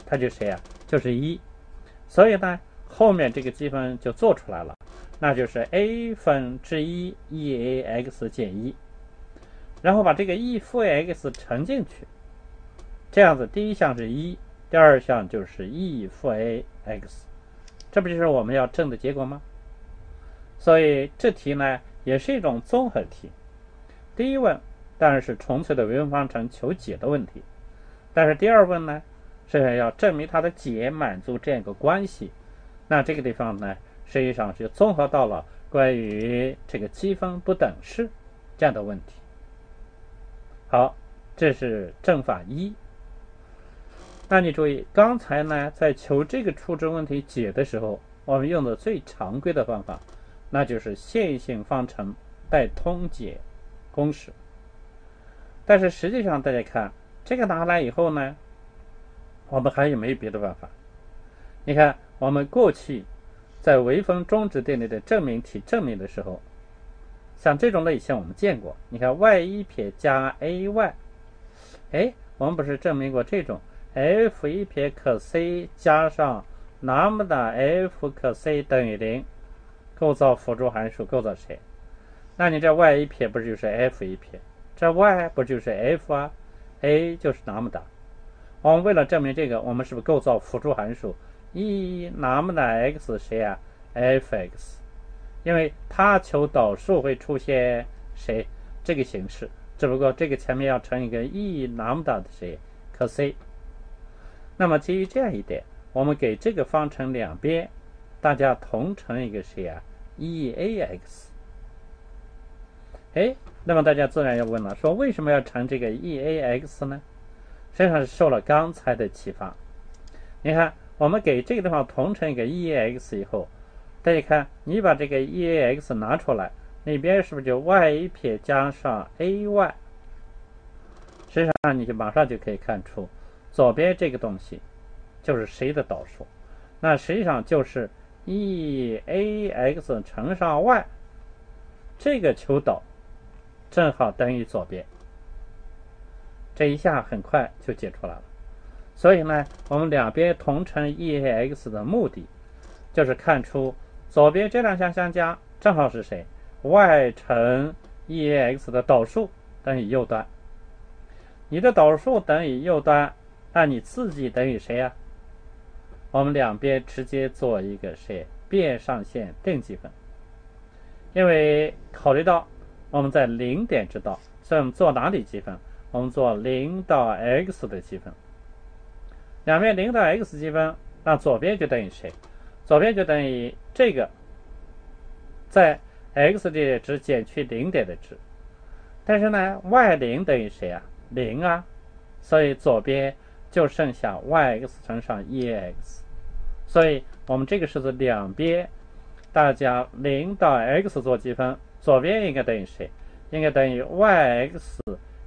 它就是谁呀？就是一。所以呢，后面这个积分就做出来了，那就是 a 分之一 e a x 减一，然后把这个 e 负 x 乘进去，这样子第一项是一，第二项就是 e 负 a x， 这不就是我们要证的结果吗？所以这题呢也是一种综合题。第一问当然是纯粹的微分方程求解的问题，但是第二问呢是要证明它的解满足这样一个关系。那这个地方呢实际上就综合到了关于这个积分不等式这样的问题。好，这是证法一。那你注意，刚才呢在求这个初值问题解的时候，我们用的最常规的方法，那就是线性方程带通解公式。但是实际上大家看这个拿来以后呢，我们还有没有别的办法？你看我们过去在微分中值定理的证明题证明的时候，像这种类型我们见过。你看 y 一撇加 ay， 哎，我们不是证明过这种 f 一撇可 c 加上 lambda f 可 c 等于零，构造辅助函数构造谁？那你这 y 一撇不是就是 f 一撇，这 y 不就是 f 啊， a 就是 lambda。我们为了证明这个，我们是不是构造辅助函数 e lambda x 谁啊 fx， 因为它求导数会出现谁这个形式，只不过这个前面要乘一个 e lambda 的谁可 c。 那么基于这样一点，我们给这个方程两边大家同乘一个谁啊 eax。 哎，那么大家自然要问了，说为什么要乘这个 eax 呢？实际上是受了刚才的启发。你看我们给这个地方同乘一个 eax 以后，大家看你把这个 eax 拿出来，那边是不是就 y 一撇加上 ay， 实际上你就马上就可以看出左边这个东西就是谁的导数，那实际上就是 eax 乘上 y， 这个求导正好等于左边，这一下很快就解出来了。所以呢，我们两边同乘 eax 的目的就是看出左边这两项相加正好是谁 y 乘 eax 的导数等于右端，你的导数等于右端，那你自己等于谁呀、啊？我们两边直接做一个谁变上线定积分，因为考虑到我们在零点知道，所以我们做哪里积分？我们做零到 x 的积分。两边零到 x 积分，那左边就等于谁？左边就等于这个在 x 的值减去零点的值。但是呢 y 零等于谁啊？零啊，所以左边就剩下 yx 乘上 eax。所以我们这个式子两边大家零到 x 做积分，左边应该等于谁？应该等于 yx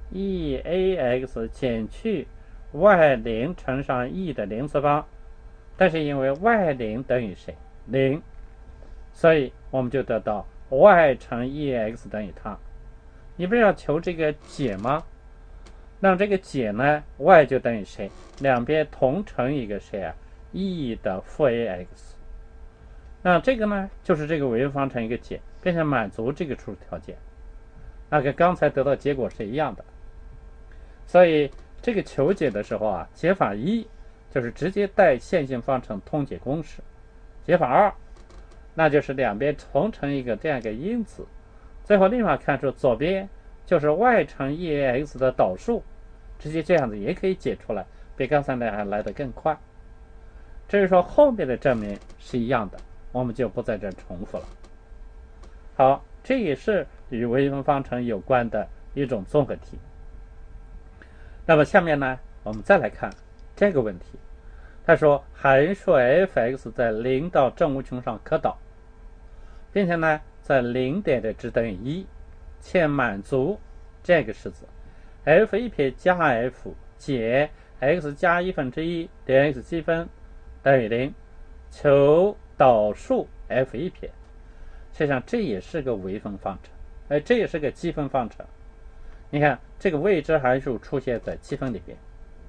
eax 减去 y 零乘上 e 的零次方。但是因为 y 零等于谁？零，所以我们就得到 y 乘 eax 等于它。你不是要求这个解吗？那这个解呢 y 就等于谁？两边同乘一个谁啊 e 的负 ax。 那这个呢就是这个微分方程一个解，并且满足这个初始条件，那跟刚才得到结果是一样的。所以这个求解的时候啊，解法一就是直接带线性方程通解公式，解法二那就是两边同乘一个这样一个因子，最后立马看出左边就是 y 乘 eax 的导数，直接这样子也可以解出来，比刚才那还来得更快。至于说后面的证明是一样的，我们就不在这重复了。好，这也是与微分方程有关的一种综合题。那么下面呢，我们再来看这个问题。他说函数 f(x) 在零到正无穷上可导，并且呢在零点的值等于一，且满足这个式子 f 一撇加 f 减 x 加一分之一点 x 积分等于零，求导数 f 一撇。实际上这也是个微分方程，哎，这也是个积分方程。你看这个未知函数出现在积分里边，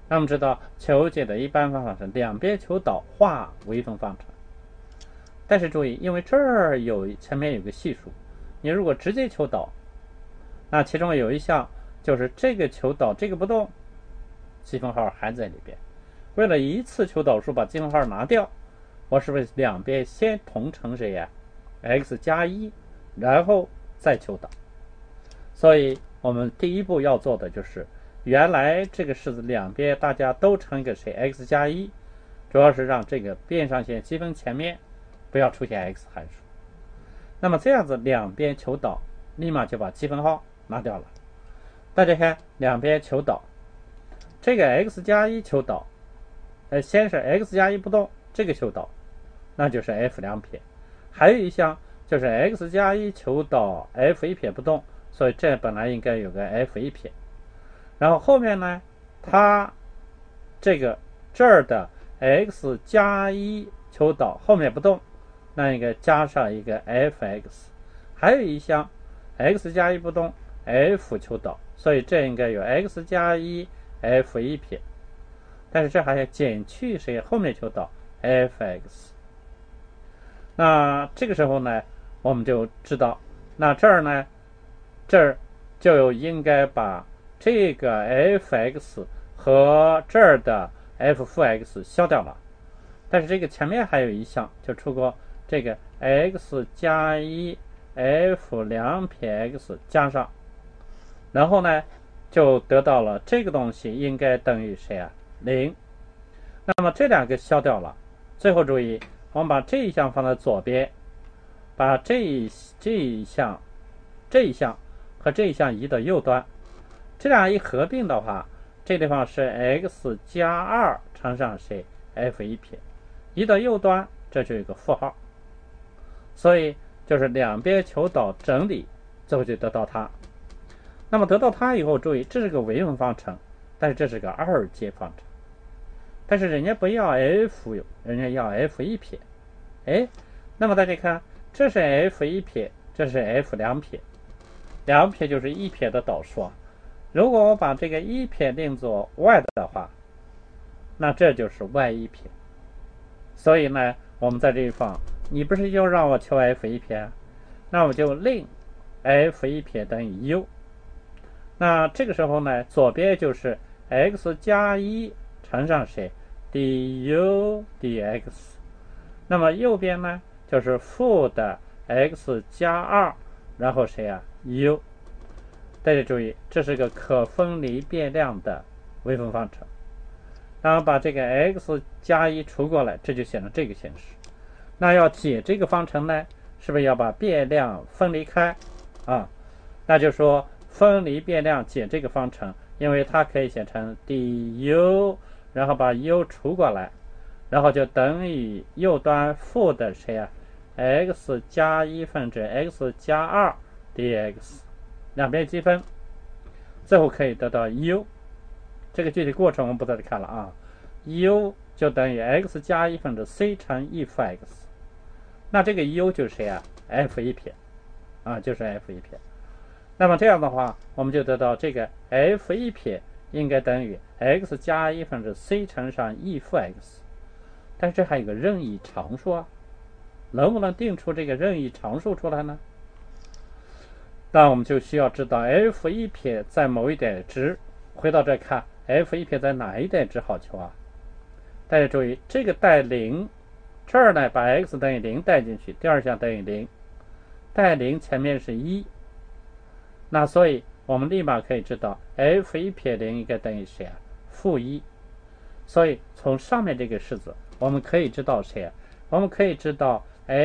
那我们知道求解的一般方法是两边求导化微分方程。但是注意，因为这儿有前面有个系数，你如果直接求导，那其中有一项就是这个求导这个不动，积分号还在里边。为了一次求导数把积分号拿掉，我是不是两边先同乘谁呀 x 加一，然后再求导？所以我们第一步要做的就是原来这个式子两边大家都乘一个谁 x 加一，主要是让这个边上线积分前面不要出现 x 函数。那么这样子两边求导，立马就把积分号拿掉了。大家看两边求导，这个 x 加一求导，呃，先是 x 加一不动，这个求导，那就是 f 两撇。还有一项就是 x 加一求导 f 一撇不动，所以这本来应该有个 f 一撇。然后后面呢，它这个这儿的 x 加一求导后面不动，那应该加上一个 fx。还有一项 x 加一不动 f 求导，所以这应该有 x 加一 f 一撇。但是这还要减去谁后面求导 fx。那这个时候呢，我们就知道，那这儿呢，这儿就应该把这个 fx 和这儿的 f 负 x 消掉了。但是这个前面还有一项，就出过这个 x 加一 f 两撇 x 加上，然后呢就得到了这个东西应该等于谁啊？零。那么这两个消掉了，最后注意，我们把这一项放在左边，把这一这一项这一项和这一项移到右端，这俩一合并的话，这地方是 x 加二乘上谁 f 一撇，移到右端，这就有一个负号。所以就是两边求导整理，最后就得到它。那么得到它以后，注意这是个微分方程，但是这是个二阶方程。但是人家不要 f， 人家要 f 一撇。哎，那么大家看，这是 f 一撇，这是 f 两撇，两撇就是一撇的导数啊。如果我把这个一撇定作 y 的话，那这就是 y 一撇。所以呢，我们在这一方，你不是就让我求 f 一撇，那我就令 f 一撇等于 u。那这个时候呢，左边就是 x 加一乘上谁 du dx， 那么右边呢就是负的 x 加二，然后谁啊 u。大家注意，这是个可分离变量的微分方程。然后把这个 x 加一除过来，这就显成这个形式。那要解这个方程呢，是不是要把变量分离开啊？那就说分离变量解这个方程，因为它可以写成 du， 然后把 u 除过来，然后就等于右端负的谁啊 x 加一分之 x 加二 dx， 两边积分，最后可以得到 u。这个具体过程我们不在这看了啊 ，u 就等于 x 加一分之 c 乘 e 负 x， 那这个 u 就是谁啊 f 一撇啊，就是 f 一撇。那么这样的话，我们就得到这个 f 一撇应该等于 x 加一分之 c 乘上 e 负 x， 但是这还有个任意常数啊，能不能定出这个任意常数出来呢？那我们就需要知道 f 一撇在某一点值，回到这看 f 一撇在哪一点值好求啊？大家注意，这个带零，这儿呢把 x 等于零带进去，第二项等于零，带零前面是一，那所以我们立马可以知道 f 一撇零应该等于谁啊？负一。所以从上面这个式子，我们可以知道谁啊？我们可以知道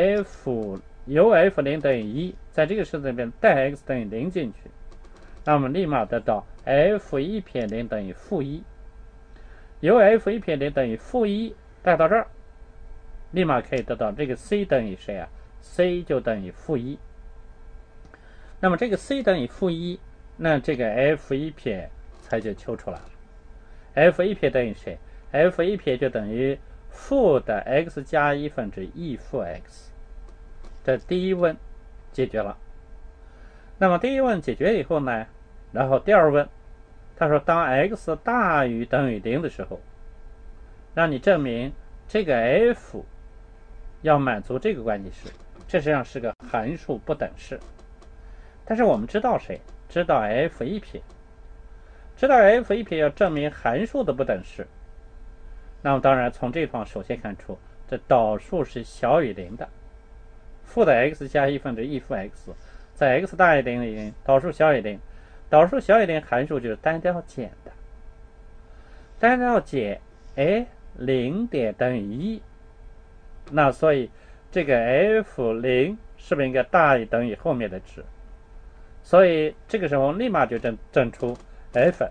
f 由 f 零等于一，在这个式子里面带 x 等于零进去，那我们立马得到 f 一撇零等于负一。由 f 一撇零等于负一带到这儿，立马可以得到这个 c 等于谁啊 ？c 就等于负一。那么这个 c 等于负一，那这个 f 一撇才就求出来了。f 一撇等于谁 ？f 一撇就等于负的 x 加一分之 e 负 x。这第一问解决了。那么第一问解决以后呢，然后第二问， 他说当 x 大于等于零的时候，让你证明这个 f 要满足这个关系式，这实际上是个函数不等式。但是我们知道谁？知道 f 一撇，知道 f 一撇要证明函数的不等式。那么当然从这地方首先看出，这导数是小于零的，负的 x 加一分之 e 负 x， 在 x 大于零的零，导数小于零，导数小于零，函数就是单调减的，单调减，哎，零点等于一，那所以这个 f 零是不是应该大于等于后面的值？所以这个时候立马就证证出 f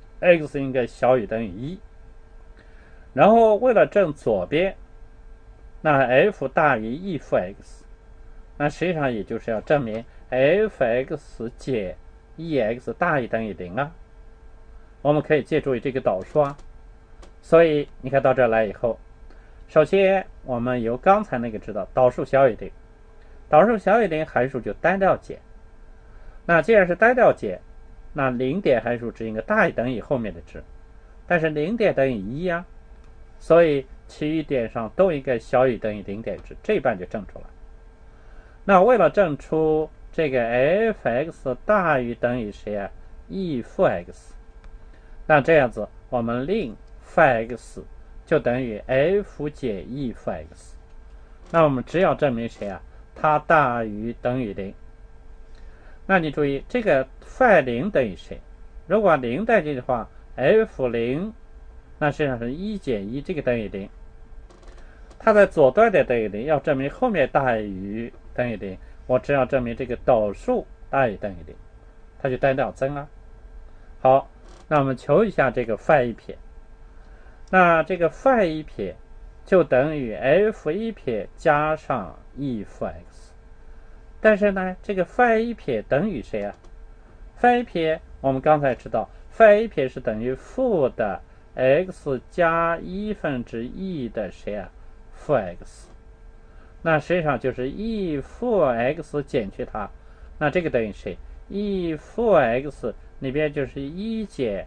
x 应该小于等于一。然后为了证左边，那 f 大于 e 负 x， 那实际上也就是要证明 f(x) 减 e(x) 大于等于零啊。我们可以借助于这个导数啊。所以你看到这来以后，首先我们由刚才那个知道导数小于零，导数小于零，函数就单调减。那既然是单调减，那零点函数值应该大于等于后面的值，但是零点等于一呀，所以其余点上都应该小于等于零点值，这一半就证出来。那为了证出这个 f(x) 大于等于谁啊 e 负 x， 那这样子我们令负 x 就等于 f 减 e 负 x， 那我们只要证明谁啊，它大于等于零。那你注意这个负零等于谁？如果零带进去的话 ，f 零那实际上是一减一，这个等于零。它在左端的等于零，要证明后面大于等于零，我只要证明这个导数大于等于零，它就单调增啊。好，那我们求一下这个负一撇，那这个负一撇就等于 f 一撇加上 e 负 x。但是呢，这个负一撇等于谁啊？负一撇我们刚才知道，负一撇是等于负的 x 加一分之 e 的谁啊？负 x。那实际上就是 e 负 x 减去它，那这个等于谁 ？e 负 x 里边就是一减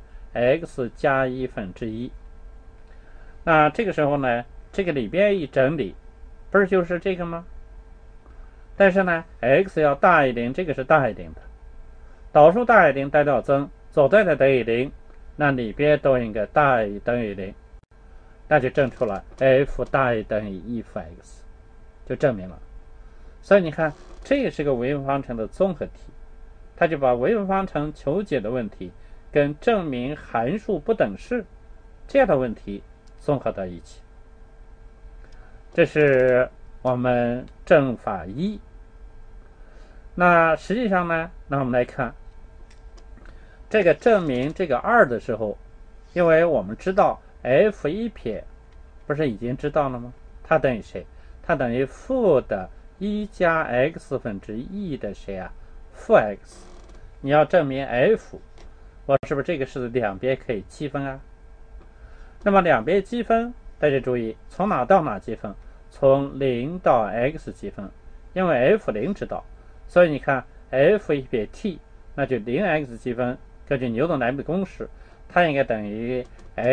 x 加一分之一。那这个时候呢，这个里边一整理，不是就是这个吗？但是呢 x 要大于零，这个是大于零的，导数大于零，单调增，左端的等于零，那里边都应该大于等于零，那就证出了 f 大于等于 e 负 x， 就证明了。所以你看，这也是个微分方程的综合题，它就把微分方程求解的问题跟证明函数不等式这样的问题综合到一起。这是我们证法一。那实际上呢，那我们来看这个证明这个二的时候，因为我们知道 f 一撇不是已经知道了吗？它等于谁？它等于负的一加 x 分之 e 的谁啊？负 x。你要证明 f， 我是不是这个式子两边可以积分啊？那么两边积分，大家注意从哪到哪积分？从零到 x 积分，因为 f 零知道，所以你看 f 一撇 t， 那就 零 x 积分，根据牛顿莱布公式，它应该等于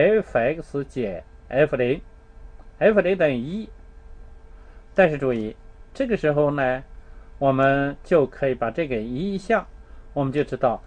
f(x) 减 f 零， f 零等于一。但是注意，这个时候呢，我们就可以把这个移一项，我们就知道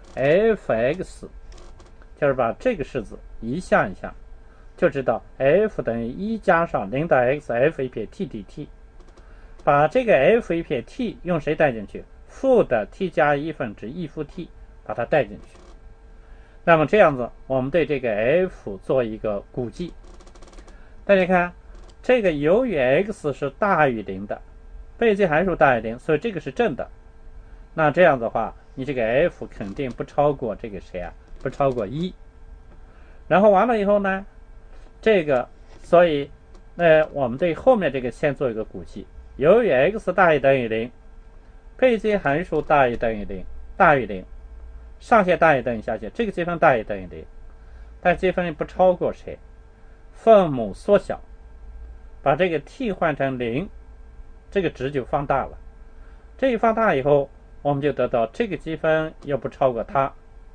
f(x) 就是把这个式子移项一项，就知道 f 等于一加上零到 x f 一撇 t dt， 把这个 f 一撇 t 用谁带进去？负的 t 加一分之 e 负 t， 把它带进去。那么这样子，我们对这个 f 做一个估计。大家看，这个由于 x 是大于零的，被积函数大于零，所以这个是正的。那这样的话，你这个 f 肯定不超过这个谁啊？不超过一。然后完了以后呢，这个，所以，呃，我们对后面这个先做一个估计。由于 x 大于等于零，被积函数大于等于零，大于零，上限大于等于下限，这个积分大于等于零，但积分不超过谁？分母缩小，把这个 t 换成零，这个值就放大了。这一放大以后，我们就得到这个积分又不超过它，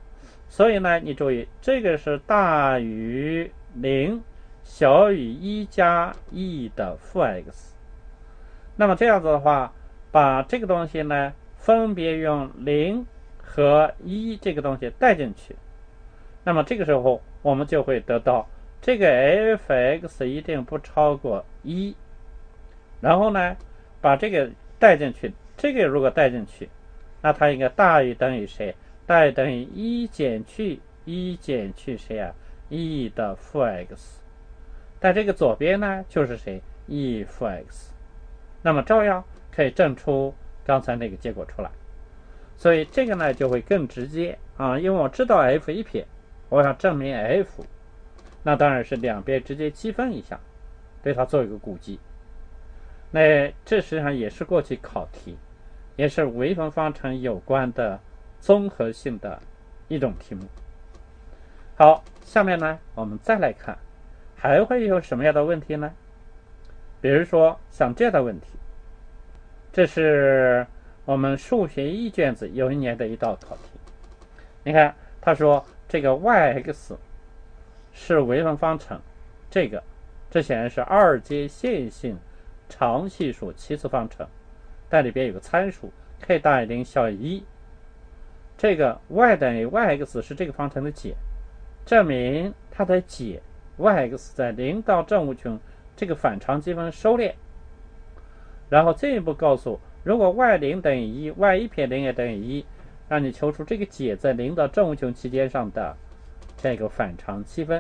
所以呢，你注意，这个是大于零，小于一加 e 的负 x。那么这样子的话，把这个东西呢，分别用零和一这个东西带进去。那么这个时候，我们就会得到这个 f(x) 一定不超过一。然后呢，把这个带进去，这个如果带进去，那它应该大于等于谁？大于等于一减去一减去谁啊 ？e 的负 x。但这个左边呢，就是谁 ？e 负 x。那么照样可以证出刚才那个结果出来。所以这个呢就会更直接啊，因为我知道 f 一撇，我想证明 f， 那当然是两边直接积分一下，对它做一个估计。那这实际上也是过去考题，也是微分方程有关的综合性的一种题目。好，下面呢我们再来看，还会有什么样的问题呢？比如说像这样的问题，这是我们数学一卷子有一年的一道考题。你看，他说这个 y(x) 是微分方程，这个这显然是二阶线性常系数齐次方程，但里边有个参数 k 大于零小于一。这个 y 等于 yx 是这个方程的解，证明它的解 yx 在零到正无穷这个反常积分收敛。然后进一步告诉，如果 y 零等于一 y 一撇零也等于一，让你求出这个解在零到正无穷期间上的这个反常积分。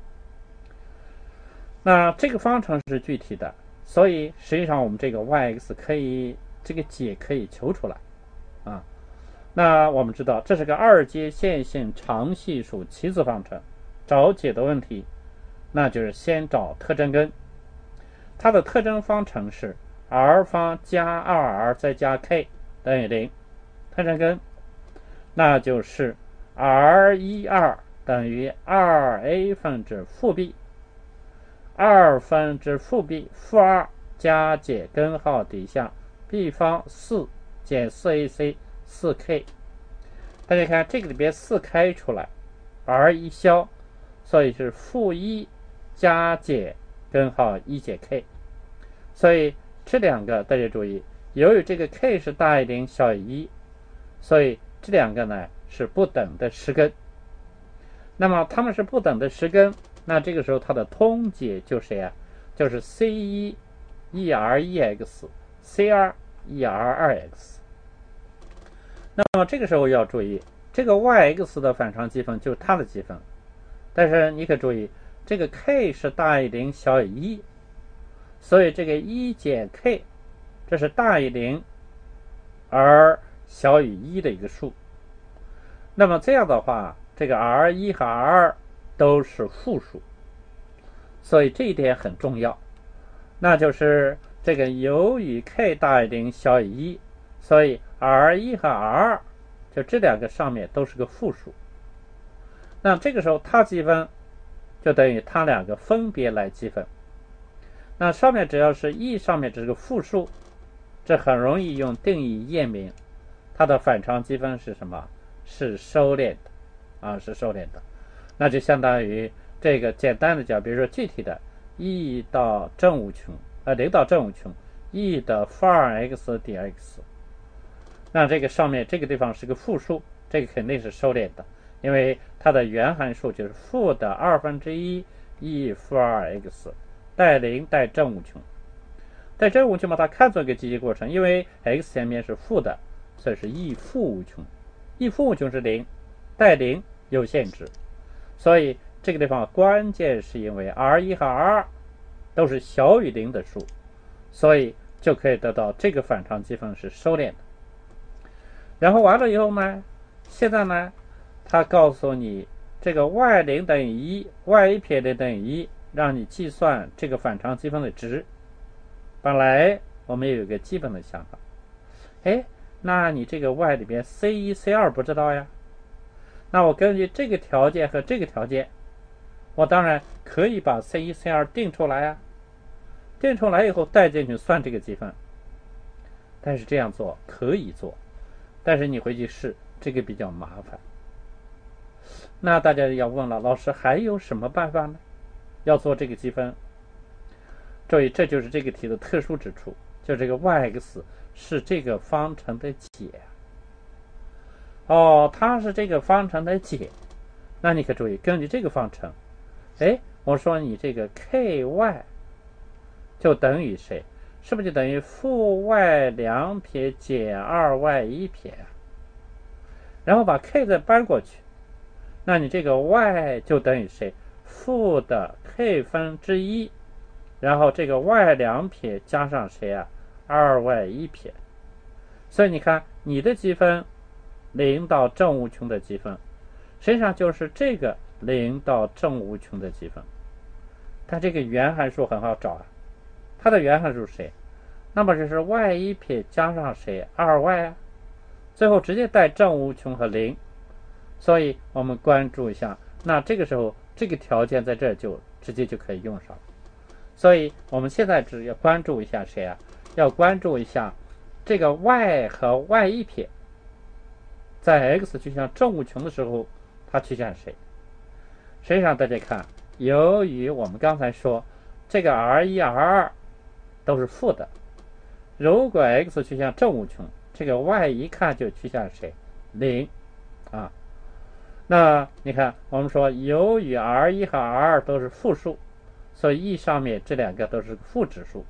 那这个方程是具体的，所以实际上我们这个 yx 可以这个解可以求出来啊。那我们知道这是个二阶线性常系数齐次方程，找解的问题，那就是先找特征根。它的特征方程是 r 方加 二 r 再加 k 等于零，特征根那就是 r 一二等于 二 a 分之负 b， 二分之负 b 负二加解根号底下 b 方四减 四 a c 四 k。 大家看这个里边四开出来 r 一消，所以是负一加解根号一解 k。 所以这两个大家注意，由于这个 k 是大于零小于一，所以这两个呢是不等的实根。那么它们是不等的实根，那这个时候它的通解就是谁啊？就是 c 一 e r 一 x c 二 e r 二 x。 那么这个时候要注意，这个 yx 的反常积分就是它的积分，但是你可注意这个 k 是大于零小于一，所以这个一减 k 这是大于零而小于一的一个数。那么这样的话，这个 r 一 和 r 二都是负数，所以这一点很重要。那就是这个由于 k 大于零小于一，所以 r 一 和 r 二就这两个上面都是个负数。那这个时候它积分就等于它两个分别来积分。那上面只要是 e 上面只是个负数，这很容易用定义验明，它的反常积分是什么？是收敛的啊，是收敛的。那就相当于这个简单的讲，比如说具体的 e 到正无穷，呃零到正无穷 e 的负 二 x 抵 x， 那这个上面这个地方是个负数，这个肯定是收敛的，因为它的原函数就是负的二分之一 e 负 二 x 带零带正无穷。带正无穷把它看作一个积极过程，因为 x 前面是负的，所以是 e 负无穷。e 负无穷是零，带零有限值，所以这个地方关键是因为 r 一 和 r 二都是小于零的数，所以就可以得到这个反常积分是收敛的。然后完了以后呢，现在呢他告诉你这个 y 零等于一 y 一撇零等于一，让你计算这个反常积分的值。本来我们有一个基本的想法，哎，那你这个 y 里边 c 一 c 二不知道呀，那我根据这个条件和这个条件，我当然可以把 c 一 c 二定出来呀，定出来以后带进去算这个积分。但是这样做可以做，但是你回去试，这个比较麻烦那大家要问了，老师还有什么办法呢？要做这个积分？注意，这就是这个题的特殊之处，就这个 y(x) 是这个方程的解。哦，它是这个方程的解，那你可注意，根据这个方程，哎，我说你这个 ky 就等于谁？是不是就等于负 y 两撇减二 y 一撇？然后把 k 再搬过去，那你这个 y 就等于谁？负的 k 分之一，然后这个 y 两撇加上谁啊？二 y 一撇。所以你看，你的积分零到正无穷的积分，实际上就是这个零到正无穷的积分。它这个原函数很好找啊，它的原函数是谁？那么这是 y 一撇加上谁？二 y 啊，最后直接带正无穷和零。所以我们关注一下，那这个时候这个条件在这就直接就可以用上。所以我们现在只要关注一下谁啊？要关注一下这个 y 和 y 一撇在 x 趋向正无穷的时候，它趋向谁？实际上大家看，由于我们刚才说这个 r 一 r 二都是负的，如果 x 趋向正无穷，这个 y 一看就趋向谁？零啊。那你看，我们说由于 r 一 和 r 二都是负数，所以 e 上面这两个都是负指数，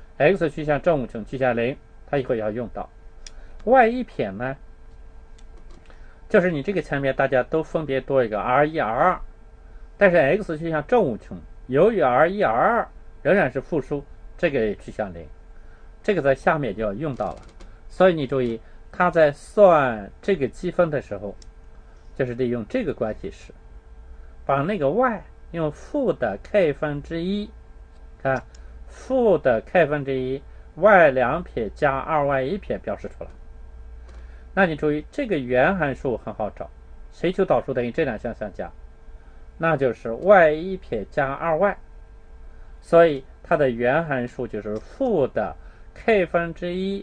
x 趋向正无穷趋向零，它一会要用到。y 一撇呢，就是你这个前面大家都分别多一个 r 一 r 二，但是 x 趋向正无穷，由于 r 一 r 二仍然是负数，这个也趋向零，这个在下面就要用到了。所以你注意，它在算这个积分的时候，就是利用这个关系式，把那个 y 用负的 k 分之一，看负的 k 分之一 y 两撇加二 y 一撇表示出来。那你注意，这个原函数很好找，谁求导数等于这两项相加，那就是 y 一撇加 二 y， 所以它的原函数就是负的 k 分之一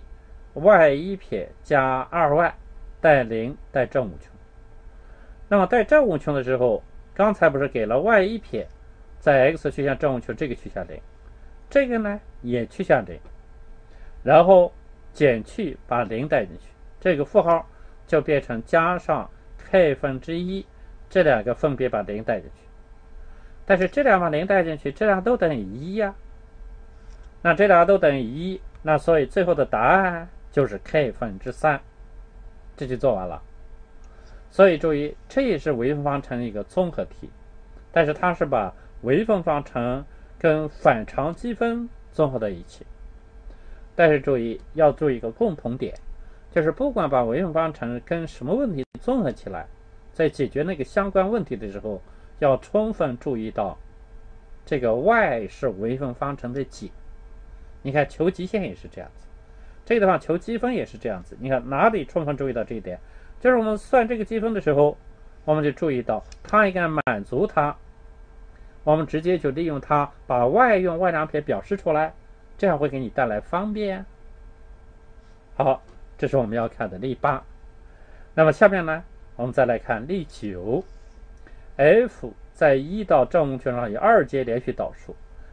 y 一撇加 二 y 带零带正无穷。那么带正无穷的时候，刚才不是给了 y 一撇在 x 趋向正无穷，这个趋向零，这个呢也趋向零，然后减去把零带进去，这个负号就变成加上 k 分之一，这两个分别把零带进去。但是这两把零带进去，这俩都等于一呀、啊。那这俩都等于一，那所以最后的答案就是 k 分之三，这就做完了。所以注意，这也是微分方程一个综合题，但是它是把微分方程跟反常积分综合在一起。但是注意，要注意一个共同点，就是不管把微分方程跟什么问题综合起来，在解决那个相关问题的时候，要充分注意到这个 y 是微分方程的解。你看求极限也是这样子，这个地方求积分也是这样子。你看哪里充分注意到这一点？就是我们算这个积分的时候，我们就注意到它应该满足它，我们直接就利用它把 y 用 y 两撇表示出来，这样会给你带来方便。好，这是我们要看的例八。那么下面呢，我们再来看例九。f 在一到正无穷上有二阶连续导数，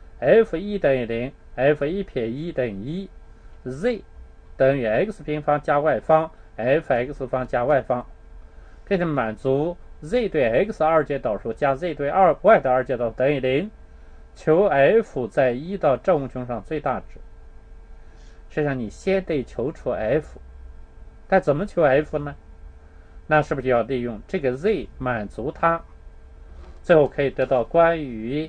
f 一 等于零， f 一撇一等于一， z 等于 x 平方加 y 方，f(x) 方加 y 方，并且满足 z 对 x 二阶导数加 z 对 y 的二阶导数等于零，求 f 在一到正无穷上最大值。实际上你先得求出 f， 但怎么求 f 呢？那是不是就要利用这个 z 满足它，最后可以得到关于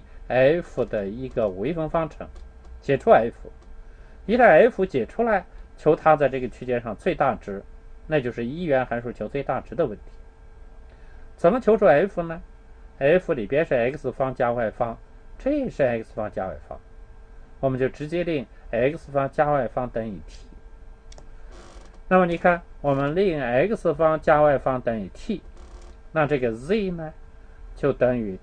f 的一个微分方程，解出 f。 一旦 f 解出来，求它在这个区间上最大值，那就是一元函数求最大值的问题。怎么求出 f 呢？ f 里边是 x 方加 y 方，这也是 x 方加 y 方，我们就直接令 x 方加 y 方等于 t。 那么你看，我们令 x 方加 y 方等于 t， 那这个 z 呢就等于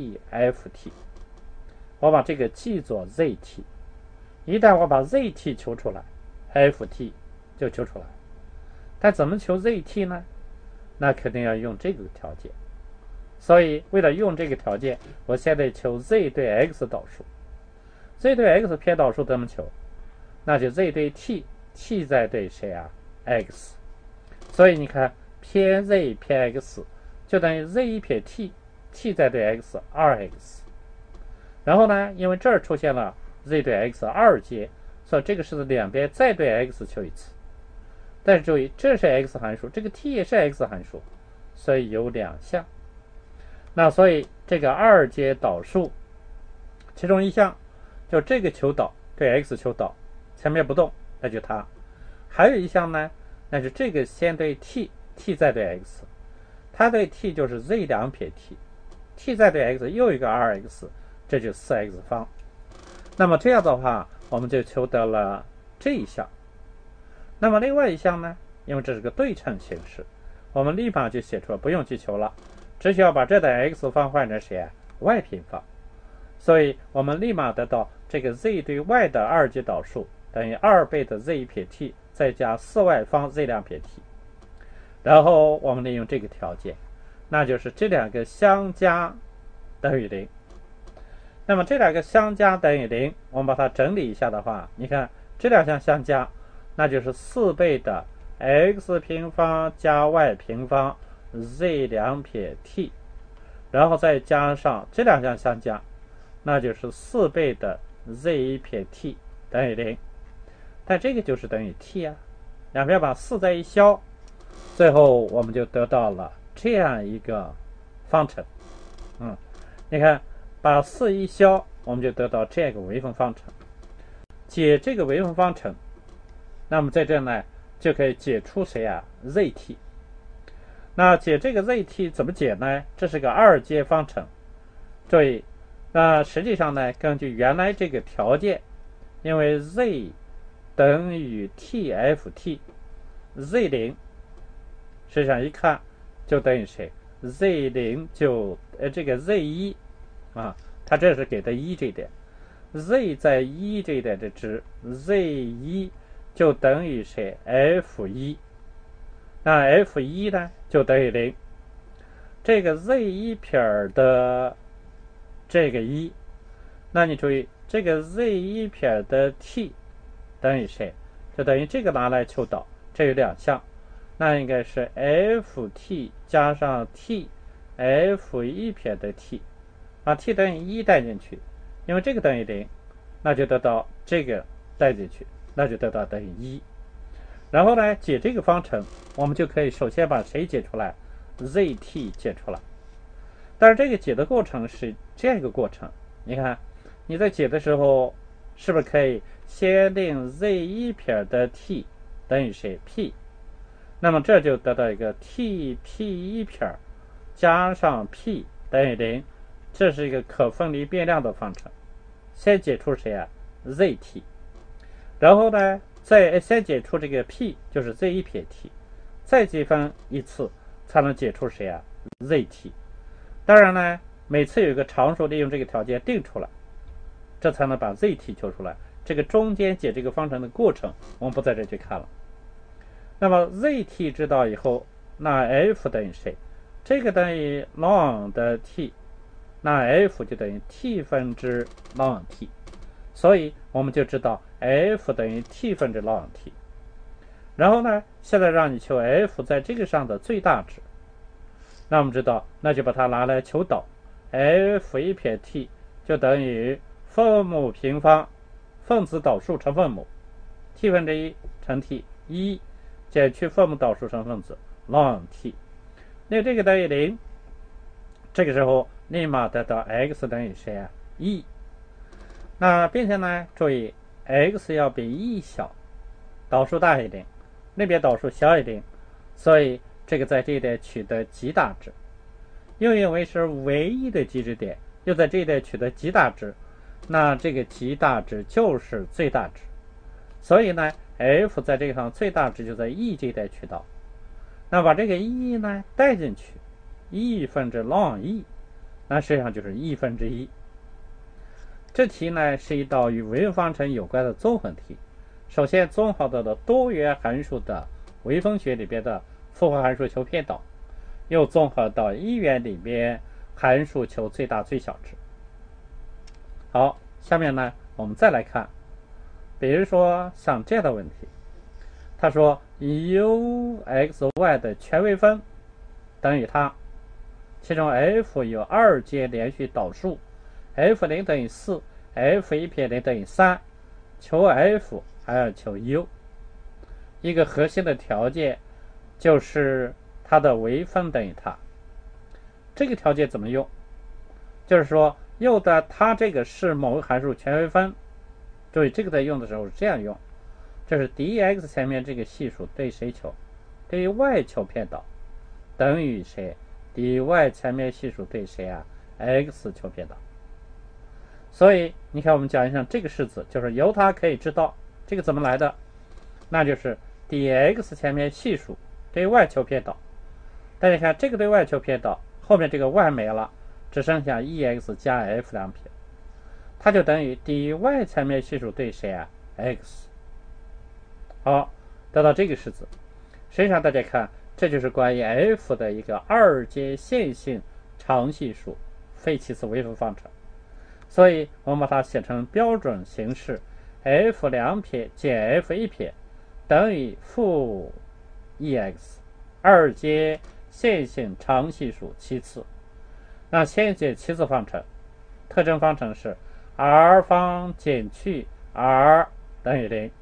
tft， 我把这个记作 zt， 一旦我把 zt 求出来， ft 就求出来。但怎么求 zt 呢？那肯定要用这个条件， 所以为了用这个条件，我现在求 z 对 x 导数。z 对 x 偏导数怎么求？那就 z 对 t，t 再对谁啊 x。所以你看偏 z 偏 x 就等于 z 撇 t，t 再对 x 二 x。然后呢，因为这儿出现了 z 对 x 二阶，所以这个式子两边再对 x 求一次。但是注意，这是 x 函数，这个 t 也是 x 函数，所以有两项。那所以这个二阶导数，其中一项就这个求导对 x 求导，前面不动，那就它。还有一项呢，那是这个先对 t，t 再对 x， 它对 t 就是 z 两撇 t，t 再对 x 又一个 二 x， 这就 四 x 方。那么这样的话，我们就求得了这一项。那么另外一项呢，因为这是个对称形式，我们立马就写出了，不用去求了，只需要把这的 x 方换成谁啊 y 平方。所以我们立马得到这个 z 对 y 的二阶导数等于二倍的 z 撇 t 再加 四 y 方 z 两撇 t。然后我们利用这个条件，那就是这两个相加等于零。那么这两个相加等于零，我们把它整理一下的话，你看这两项相加，那就是四倍的 x 平方加 y 平方 z 两撇 t， 然后再加上这两项相加，那就是四倍的 z 一撇 t 等于零。但这个就是等于 t 啊，两边把四再一消，最后我们就得到了这样一个方程。嗯，你看把四一消，我们就得到这样一个微分方程。解这个微分方程，那么在这呢就可以解出谁啊 zt。 那解这个 zt 怎么解呢？这是个二阶方程。注意，那实际上呢，根据原来这个条件，因为 z 等于 tft， z 零实际上一看就等于谁 z 零就呃这个 z 一啊，它这是给的一这一点， z 在一这一点的值 z 一就等于谁 f 一， 那 f 一呢就等于零。这个 z 一撇的这个一，那你注意这个 z 一撇的 t 等于谁？就等于这个拿来求导，这有两项，那应该是 ft 加上 t f 一撇的 t， 把 t 等于一带进去，因为这个等于零，那就得到这个带进去，那就得到等于一。然后呢，解这个方程，我们就可以首先把谁解出来 zt 解出来。但是这个解的过程是这样一个过程，你看你在解的时候是不是可以先令 z 一撇的 t 等于谁 p， 那么这就得到一个 t p 一撇加上 p 等于零，这是一个可分离变量的方程。先解出谁啊 zt， 然后呢再先解出这个 p 就是 z 一撇 t， 再积分一次才能解出谁啊 zt。 当然呢每次有一个常数利用这个条件定出来，这才能把 zt 求出来。这个中间解这个方程的过程我们不在这去看了。那么 zt 知道以后，那 f 等于谁？这个等于 ln 的 t， 那 f 就等于 t 分之 ln t， 所以我们就知道 f 等于 t 分之 ln t。 然后呢现在让你求 f 在这个上的最大值，那我们知道那就把它拿来求导， f 一撇 t 就等于分母平方分子导数乘分母 t 分之一乘 t 一减去分母导数乘分子 ln t， 那这个等于零，这个时候立马得到 x 等于谁啊一。那并且呢注意 x 要比一小，导数大于零，那边导数小于零，所以这个在这一点取得极大值。又因为是唯一的极值点，又在这一点取得极大值，那这个极大值就是最大值，所以呢 f 在这个上最大值就在 e 这一点取到。那把这个 e 呢带进去， e 分之 ln e， 那实际上就是 e 分之一。这题呢是一道与微分方程有关的综合题。首先综合到了多元函数的微分学里边的复合函数求偏导，又综合到一元里边函数求最大最小值。好，下面呢我们再来看，比如说像这样的问题，他说 u(x,y) 的全微分等于它，其中 f 有二阶连续导数 ，f 零等于四 ，f 一撇零等于三，求 f 还要求 u。一个核心的条件就是它的微分等于它。这个条件怎么用？就是说右的它这个是某个函数全微分，注意这个在用的时候是这样用，这是 dx 前面这个系数对谁求？对于 y 求偏导，等于谁？ dy 前面系数对谁啊 ？x 求偏导。所以你看我们讲一下这个式子，就是由它可以知道这个怎么来的，那就是 dx 前面系数对 y 求偏导。大家看这个对 y 求偏导，后面这个 y 没了，只剩下 ex 加 f 两撇，它就等于 dy 前面系数对谁啊 x。 好，得到这个式子，实际上大家看这就是关于 f 的一个二阶线性常系数非齐次微分方程。所以我们把它写成标准形式 f 两撇减 f 一撇等于负 ex 二阶线性常系数其次。那先解其次方程，特征方程是 r 方减去 r 等于零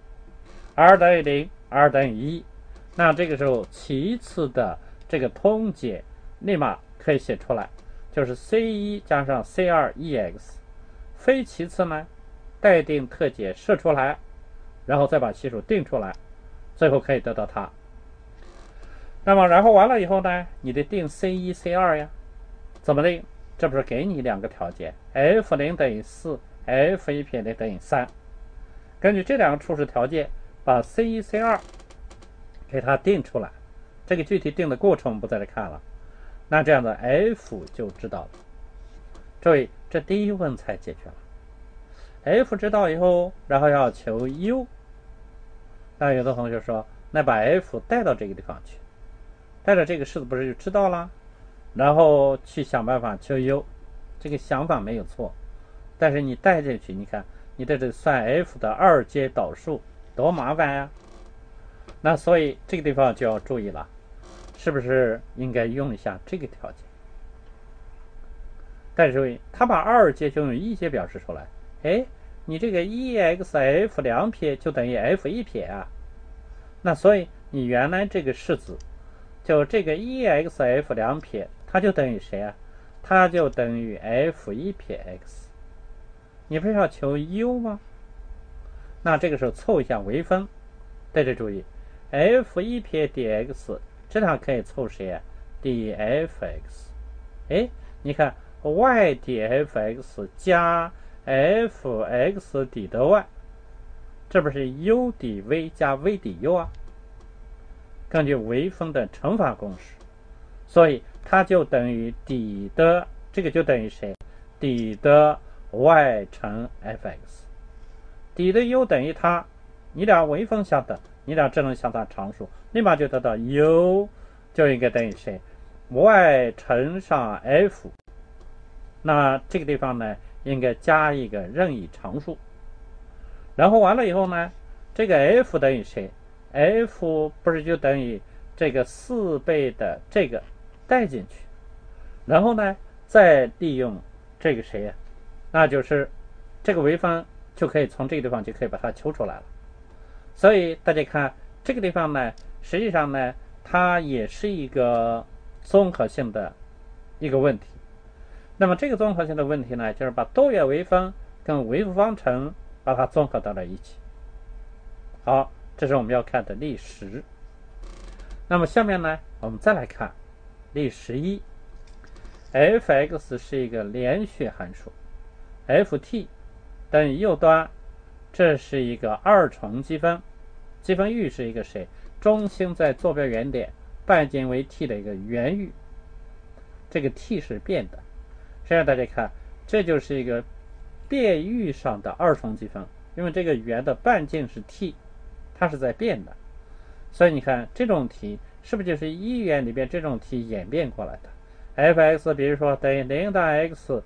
，r 等于零 ，r 等于一。那这个时候其次的这个通解立马可以写出来，就是 c 一 加上 c 二 ex。非其次呢，待定特解设出来，然后再把系数定出来，最后可以得到它。那么然后完了以后呢，你得定 c 一 c 二 呀，怎么定？这不是给你两个条件 ，f 零等于四 ，f 一撇零等于三。根据这两个初始条件，把 c 一 c 二 给它定出来。这个具体定的过程我们不在这看了。那这样的 f 就知道了。注意，这第一问才解决了。f 知道以后，然后要求 u。那有的同学说，那把 f 带到这个地方去，带到这个式子不是就知道了？然后去想办法求 u， 这个想法没有错。但是你带进去，你看你这得算 f 的二阶导数，多麻烦呀！那所以这个地方就要注意了，是不是应该用一下这个条件？但是注意，他把二阶就用一阶表示出来，哎，你这个 ex(f 两撇就等于 f 一撇啊，那所以你原来这个式子，就这个 ex(f 两撇，它就等于谁啊？它就等于 f 一撇 x。你不是要求 u 吗？那这个时候凑一下微分，在这注意 ，f 一撇 dx 这样可以凑谁啊 ？dfx。哎，你看。y dfx 加 fx 底的 y， 这不是 u 底 v 加 v 底 u 啊？根据微分的乘法公式，所以它就等于底的这个就等于谁？底的 y 乘 fx， 底的 u 等于它，你俩微分相等，你俩智能相当常数，立马就得到 u 就应该等于谁 ？y 乘上 f。那这个地方呢，应该加一个任意常数，然后完了以后呢，这个 f 等于谁 ？f 不是就等于这个四倍的这个带进去，然后呢，再利用这个谁呀？那就是这个微分就可以从这个地方就可以把它求出来了。所以大家看这个地方呢，实际上呢，它也是一个综合性的一个问题。那么这个综合性的问题呢，就是把多元微分跟微分方程把它综合到了一起。好，这是我们要看的例十。那么下面呢，我们再来看例十一。f(x) 是一个连续函数 ，ft 等于右端，这是一个二重积分，积分域是一个谁？中心在坐标原点，半径为 t 的一个圆域，这个 t 是变的。这样大家看，这就是一个变域上的二重积分，因为这个圆的半径是 t， 它是在变的，所以你看这种题是不是就是一元里边这种题演变过来的 f(x) 比如说等于零到 x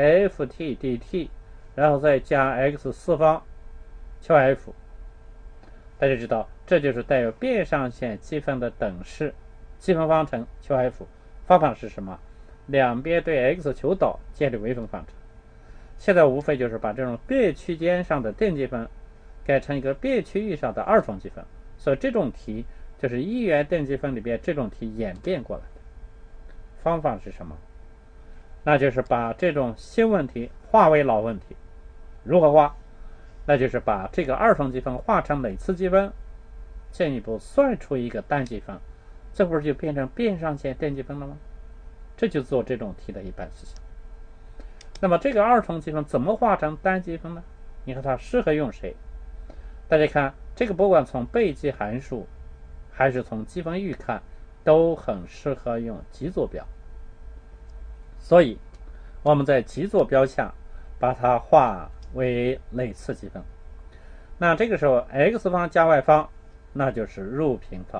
ft dt， 然后再加 x 四方求 f。大家知道，这就是带有变上线积分的等式积分方程求 f。方法是什么？两边对 x 求导，建立微分方程。现在无非就是把这种变区间上的定积分改成一个变区域上的二重积分，所以这种题就是一元定积分里边这种题演变过来的。方法是什么？那就是把这种新问题化为老问题。如何化？那就是把这个二重积分化成累次积分，进一步算出一个单积分，这不是就变成变上线定积分了吗？这就做这种题的一般思想。那么这个二重积分怎么化成单积分呢？你看它适合用谁？大家看这个，不管从倍积函数还是从积分域看，都很适合用极坐标。所以我们在极坐标下把它化为类次积分。那这个时候 x 方加 y 方那就是 root 平方，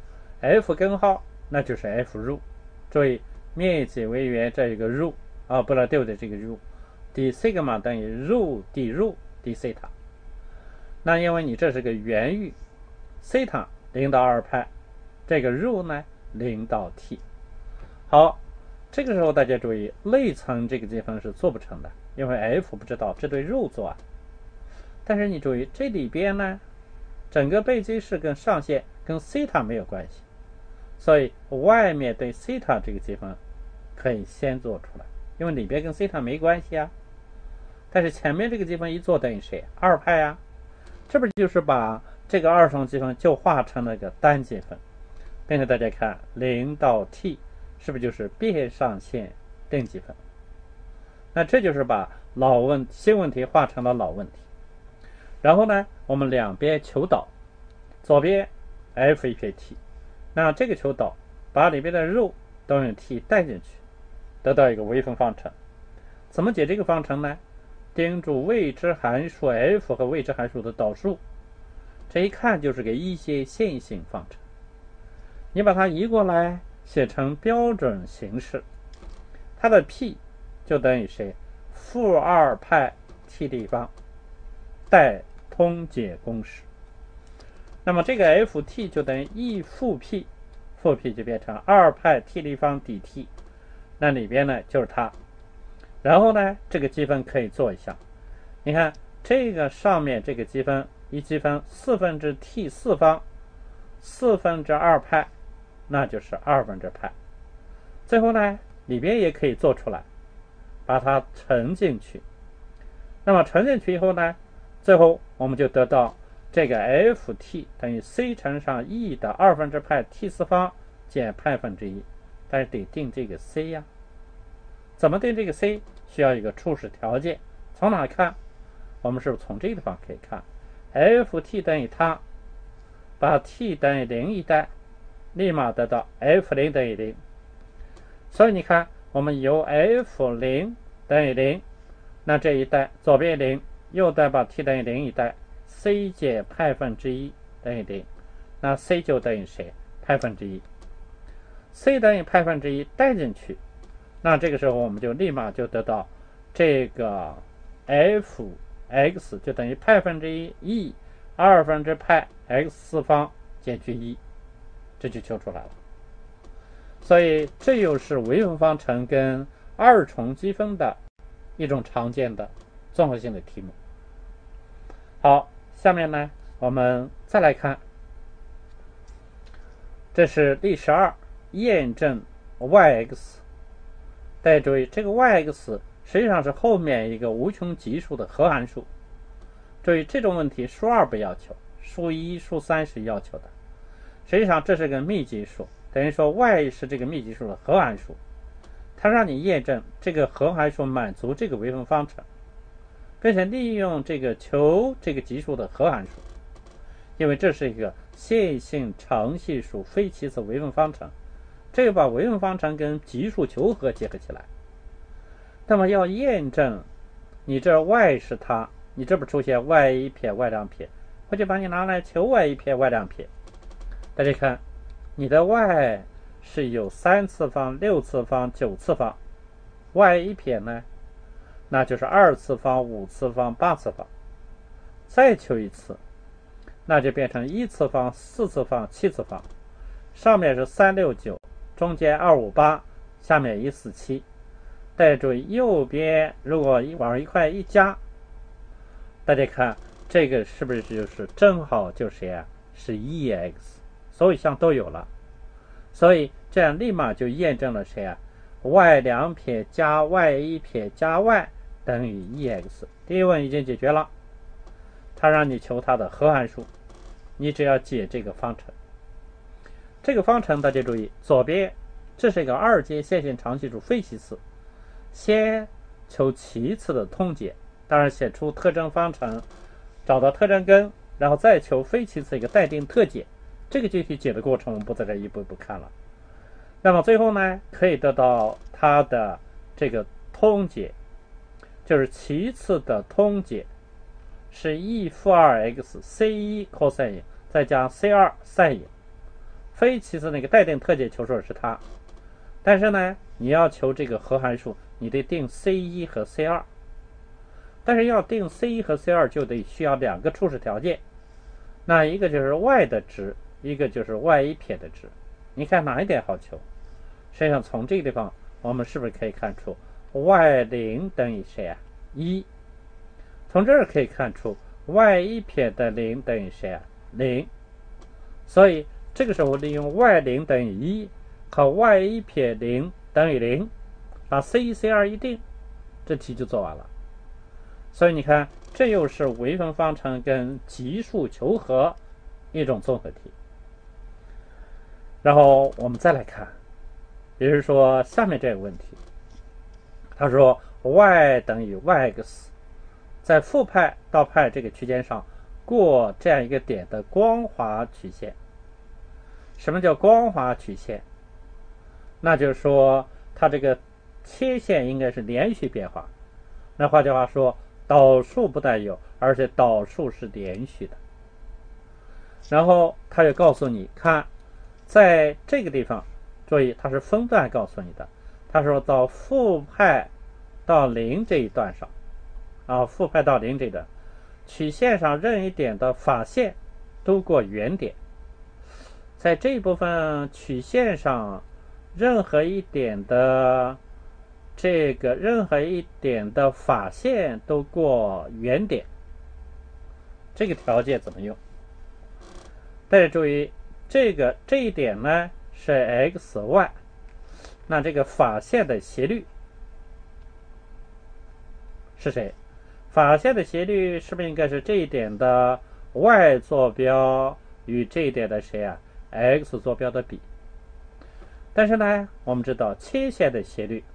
f 根号那就是 f root。注意面积为圆这一个 root 啊，不能对不对？这个 root d sigma 等于 root d root d 西塔。那因为你这是个圆域，西塔零到二派，这个 root 呢零到 t。好，这个时候大家注意，内层这个积分是做不成的，因为 f 不知道，这对 root 做啊。但是你注意这里边呢，整个被积式跟上限跟西塔没有关系，所以外面对西塔这个积分可以先做出来，因为里边跟西塔没关系啊。但是前面这个积分一做等于谁？二派啊。这不就是把这个二重积分就化成了个单积分，并且大家看零到 t 是不是就是变上线定积分？那这就是把老问新问题化成了老问题。然后呢，我们两边求导，左边 f 一撇 t， 那这个求导把里边的 root 都用 t 带进去，得到一个微分方程。怎么解这个方程呢？盯住未知函数 f 和未知函数的导数，这一看就是个一阶线性方程。你把它移过来写成标准形式，它的 p 就等于谁？负二派 t 立方带通解公式。那么这个 ft 就等于 e 负 p， 负 p 就变成二派 t 立方 dt， 那里边呢就是它。然后呢，这个积分可以做一下。你看这个上面这个积分，一积分四分之 t 四方，四分之二派，那就是二分之派。最后呢，里边也可以做出来，把它乘进去。那么乘进去以后呢，最后我们就得到这个 ft 等于 c 乘上 e 的二分之派 t 四方减派分之一，但是得定这个 c 呀。怎么定这个 c？ 需要一个初始条件，从哪看？我们是不是从这个地方可以看 ft 等于它，把 t 等于零一代，立马得到 f 零 等于零。所以你看，我们由 f 零 等于零，那这一代左边零，右代把 t 等于零一代， c 减派分之一等于零，那 c 就等于谁？派分之一。c 等于派分之一带进去，那这个时候我们就立马就得到这个 f(x) 就等于派分之一 e 二分之派 x 四方减去一，这就求出来了。所以这又是微分方程跟二重积分的一种常见的综合性的题目。好，下面呢我们再来看，这是例十二，验证 y(x)。大家注意，这个 y(x) 实际上是后面一个无穷级数的和函数。注意这种问题数二不要求，数一、数三是要求的。实际上这是个密级数，等于说 y 是这个密级数的和函数，它让你验证这个和函数满足这个微分方程，并且利用这个求这个级数的和函数，因为这是一个线性常系数非棋子微分方程，这个把微分方程跟级数求和结合起来。那么要验证你这 y 是它，你这不出现 y 一撇 y 两撇，我就把你拿来求 y 一撇 y 两撇。大家看，你的 y 是有三次方、六次方、九次方。y 一撇呢，那就是二次方、五次方、八次方。再求一次，那就变成一次方、四次方、七次方。上面是三六九，中间二五八，下面一四七。大家注意，右边如果往一块一加，大家看这个是不是就是正好就是呀、啊？是 E X， 所有项都有了。所以这样立马就验证了谁啊 ？y 两撇加 y 一撇加 y 等于 E X。第一问已经解决了，他让你求它的和函数，你只要解这个方程。这个方程大家注意，左边这是一个二阶线性常系数非齐次，先求其次的通解，当然写出特征方程，找到特征根，然后再求非齐次一个待定特解。这个具体解的过程我们不在这一步一步看了。那么最后呢，可以得到它的这个通解，就是其次的通解是 e 负 二 x c 一 cos 影再加 c 二 sin 影。非齐次那个待定特解求数是它，但是呢，你要求这个和函数，你得定 c 一 和 c 二。但是要定 c 一 和 c 二就得需要两个初始条件，那一个就是 y 的值，一个就是 y 一撇的值。你看哪一点好求？实际上从这个地方我们是不是可以看出 y 零等于谁啊？一。从这儿可以看出 y 一撇的零等于谁啊？零。所以这个时候利用 y 零等于一和 y 一撇零等于零，把 c 一 c 二一定，这题就做完了。所以你看，这又是微分方程跟级数求和一种综合题。然后我们再来看，比如说下面这个问题，他说 y 等于 yx， 在负派到派这个区间上过这样一个点的光滑曲线。什么叫光滑曲线？那就是说它这个切线应该是连续变化。那换句话说，导数不但有，而且导数是连续的。然后他就告诉你，看在这个地方，注意它是分段告诉你的。他说到负派到零这一段上，啊，负派到零这一段，曲线上任意点的法线都过原点。在这一部分曲线上，任何一点的这个任何一点的法线都过原点，这个条件怎么用？大家注意，这个这一点呢是 x y， 那这个法线的斜率是谁？法线的斜率是不是应该是这一点的 y 坐标与这一点的谁啊？ x 坐标的比。但是呢，我们知道切线的斜率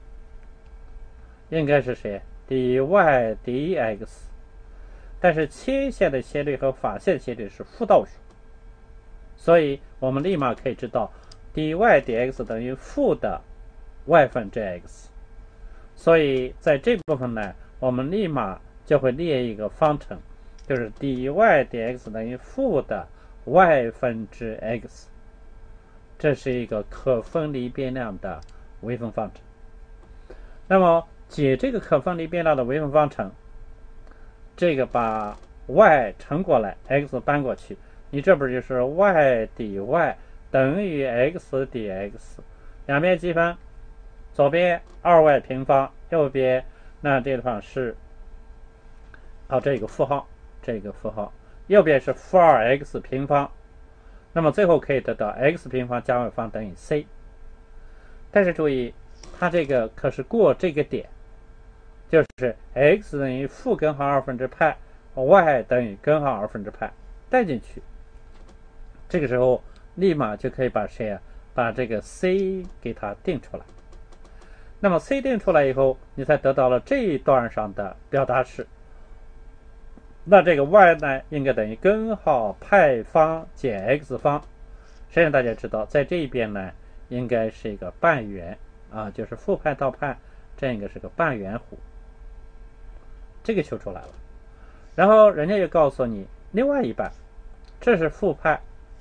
应该是谁？ dy dx。 但是切线的斜率和法线斜率是负倒数，所以我们立马可以知道 dy dx 等于负的 y 分之 x。 所以在这部分呢，我们立马就会列一个方程，就是 dy dx 等于负的 y 分之 x。 这是一个可分离变量的微分方程。那么解这个可分离变量的微分方程，这个把 y 乘过来 x 搬过去，你这不就是 y dy 等于 x dx， 两边积分，左边 二 y 平方，右边那这地方是啊这个负号，这个负号，右边是负 二 x 平方，那么最后可以得到 x 平方加 y 方等于 c。 但是注意，它这个可是过这个点，就是 x 等于负根号二分之派， y 等于根号二分之派带进去，这个时候立马就可以把谁啊？把这个 c 给它定出来。那么 c 定出来以后，你才得到了这一段上的表达式。那这个 y 呢，应该等于根号派方减 x 方。实际上大家知道，在这一边呢，应该是一个半圆啊，就是负派到派，这样一个是个半圆弧。这个求出来了。然后人家又告诉你另外一半，这是负派，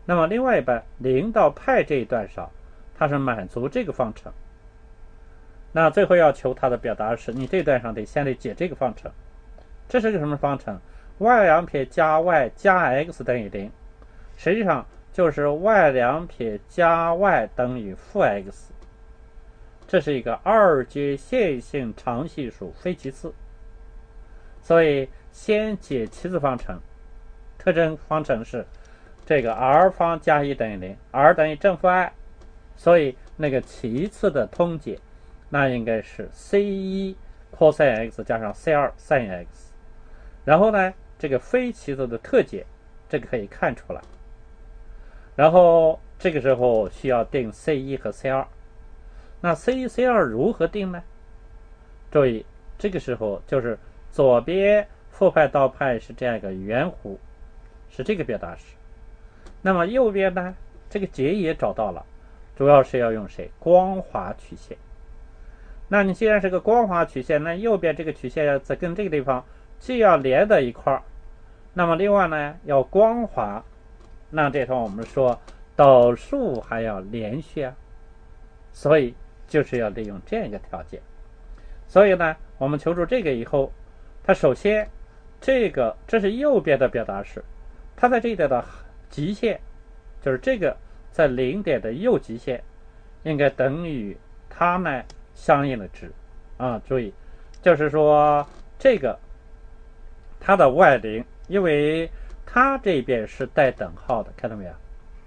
那么另外一半零到派这一段上，它是满足这个方程。那最后要求它的表达式，你这段上得先得解这个方程。这是个什么方程？ y 两撇加 y 加 x 等于零，实际上就是 y 两撇加 y 等于负 x。这是一个二阶线性常系数非齐次，所以先解齐次方程。特征方程是这个 r 方加一等于零 ，r 等于正负 i， 所以那个齐次的通解，那应该是 c 一 cos x 加上 c 二 sin x。然后呢，这个非齐次的特解，这个可以看出来。然后这个时候需要定 c 一 和 c 二。那 c 一 c 二如何定呢？注意，这个时候就是左边负派到派是这样一个圆弧，是这个表达式。那么右边呢，这个解也找到了，主要是要用谁？光滑曲线。那你既然是个光滑曲线，那右边这个曲线在跟这个地方既要连在一块儿，那么另外呢要光滑，那这时候我们说导数还要连续啊，所以就是要利用这样一个条件。所以呢，我们求出这个以后，它首先这个这是右边的表达式，它在这里的极限，就是这个在零点的右极限，应该等于它呢相应的值啊。注意，就是说这个它的 y 零，因为它这边是带等号的，看到没有？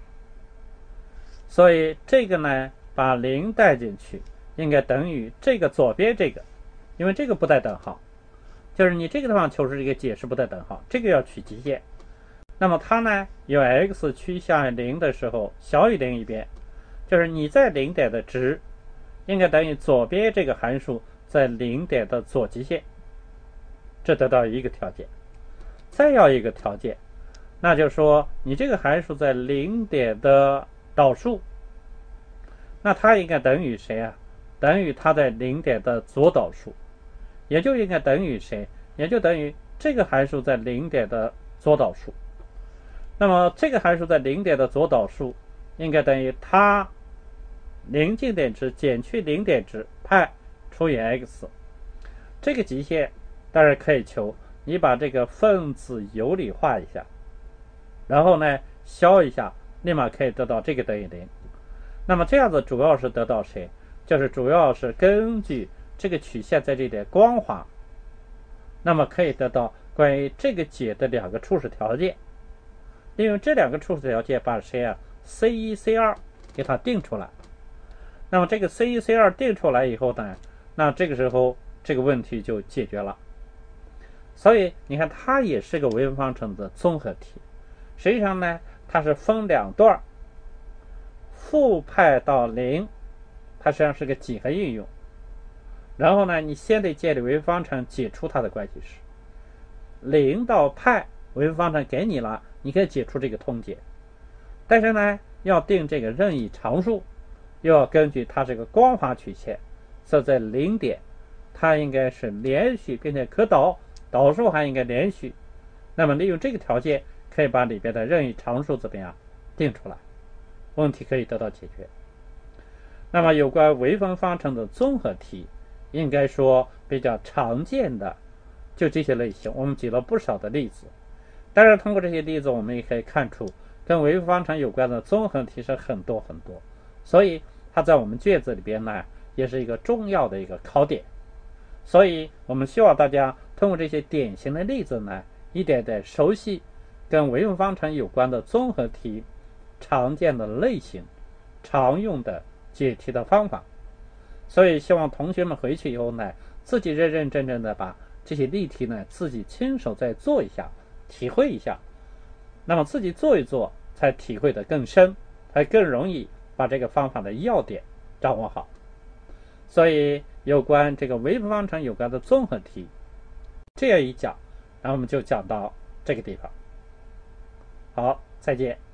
所以这个呢把零带进去，应该等于这个左边这个，因为这个不带等号，就是你这个地方求出这个解释不带等号，这个要取极限。那么它呢有 x 趋向于零的时候小于零一边，就是你在零点的值应该等于左边这个函数在零点的左极限，这得到一个条件。再要一个条件，那就是说你这个函数在零点的导数，那它应该等于谁啊？等于它在零点的左导数，也就应该等于谁？也就等于这个函数在零点的左导数。那么这个函数在零点的左导数应该等于它零近点值减去零点值派除以 x。 这个极限当然可以求你把这个分子有理化一下，然后呢消一下，立马可以得到这个等于零。那么这样子主要是得到谁？就是主要是根据这个曲线在这点光滑，那么可以得到关于这个解的两个初始条件。利用这两个初始条件把谁啊 c 一 c 二给它定出来。那么这个 c 一 c 二定出来以后呢，那这个时候这个问题就解决了。所以你看它也是个微分方程的综合题。实际上呢它是分两段，负派到零，它实际上是个几何应用。然后呢你先得建立微分方程，解出它的关系式。零到派微分方程给你了，你可以解出这个通解。但是呢要定这个任意常数，又要根据它这个光滑曲线，所以在零点它应该是连续并且可导，导数还应该连续。那么利用这个条件可以把里边的任意常数怎么样定出来，问题可以得到解决。那么有关微分方程的综合题，应该说比较常见的就这些类型，我们举了不少的例子。当然通过这些例子我们也可以看出跟微分方程有关的综合题是很多很多，所以它在我们卷子里边呢也是一个重要的一个考点。所以我们希望大家通过这些典型的例子呢，一点点熟悉跟微分方程有关的综合题常见的类型，常用的解题的方法。所以希望同学们回去以后呢，自己认认真真的把这些例题呢自己亲手再做一下，体会一下，那么自己做一做才体会得更深，才更容易把这个方法的要点掌握好。所以有关这个微分方程有关的综合题这样一讲，然后我们就讲到这个地方。好，再见。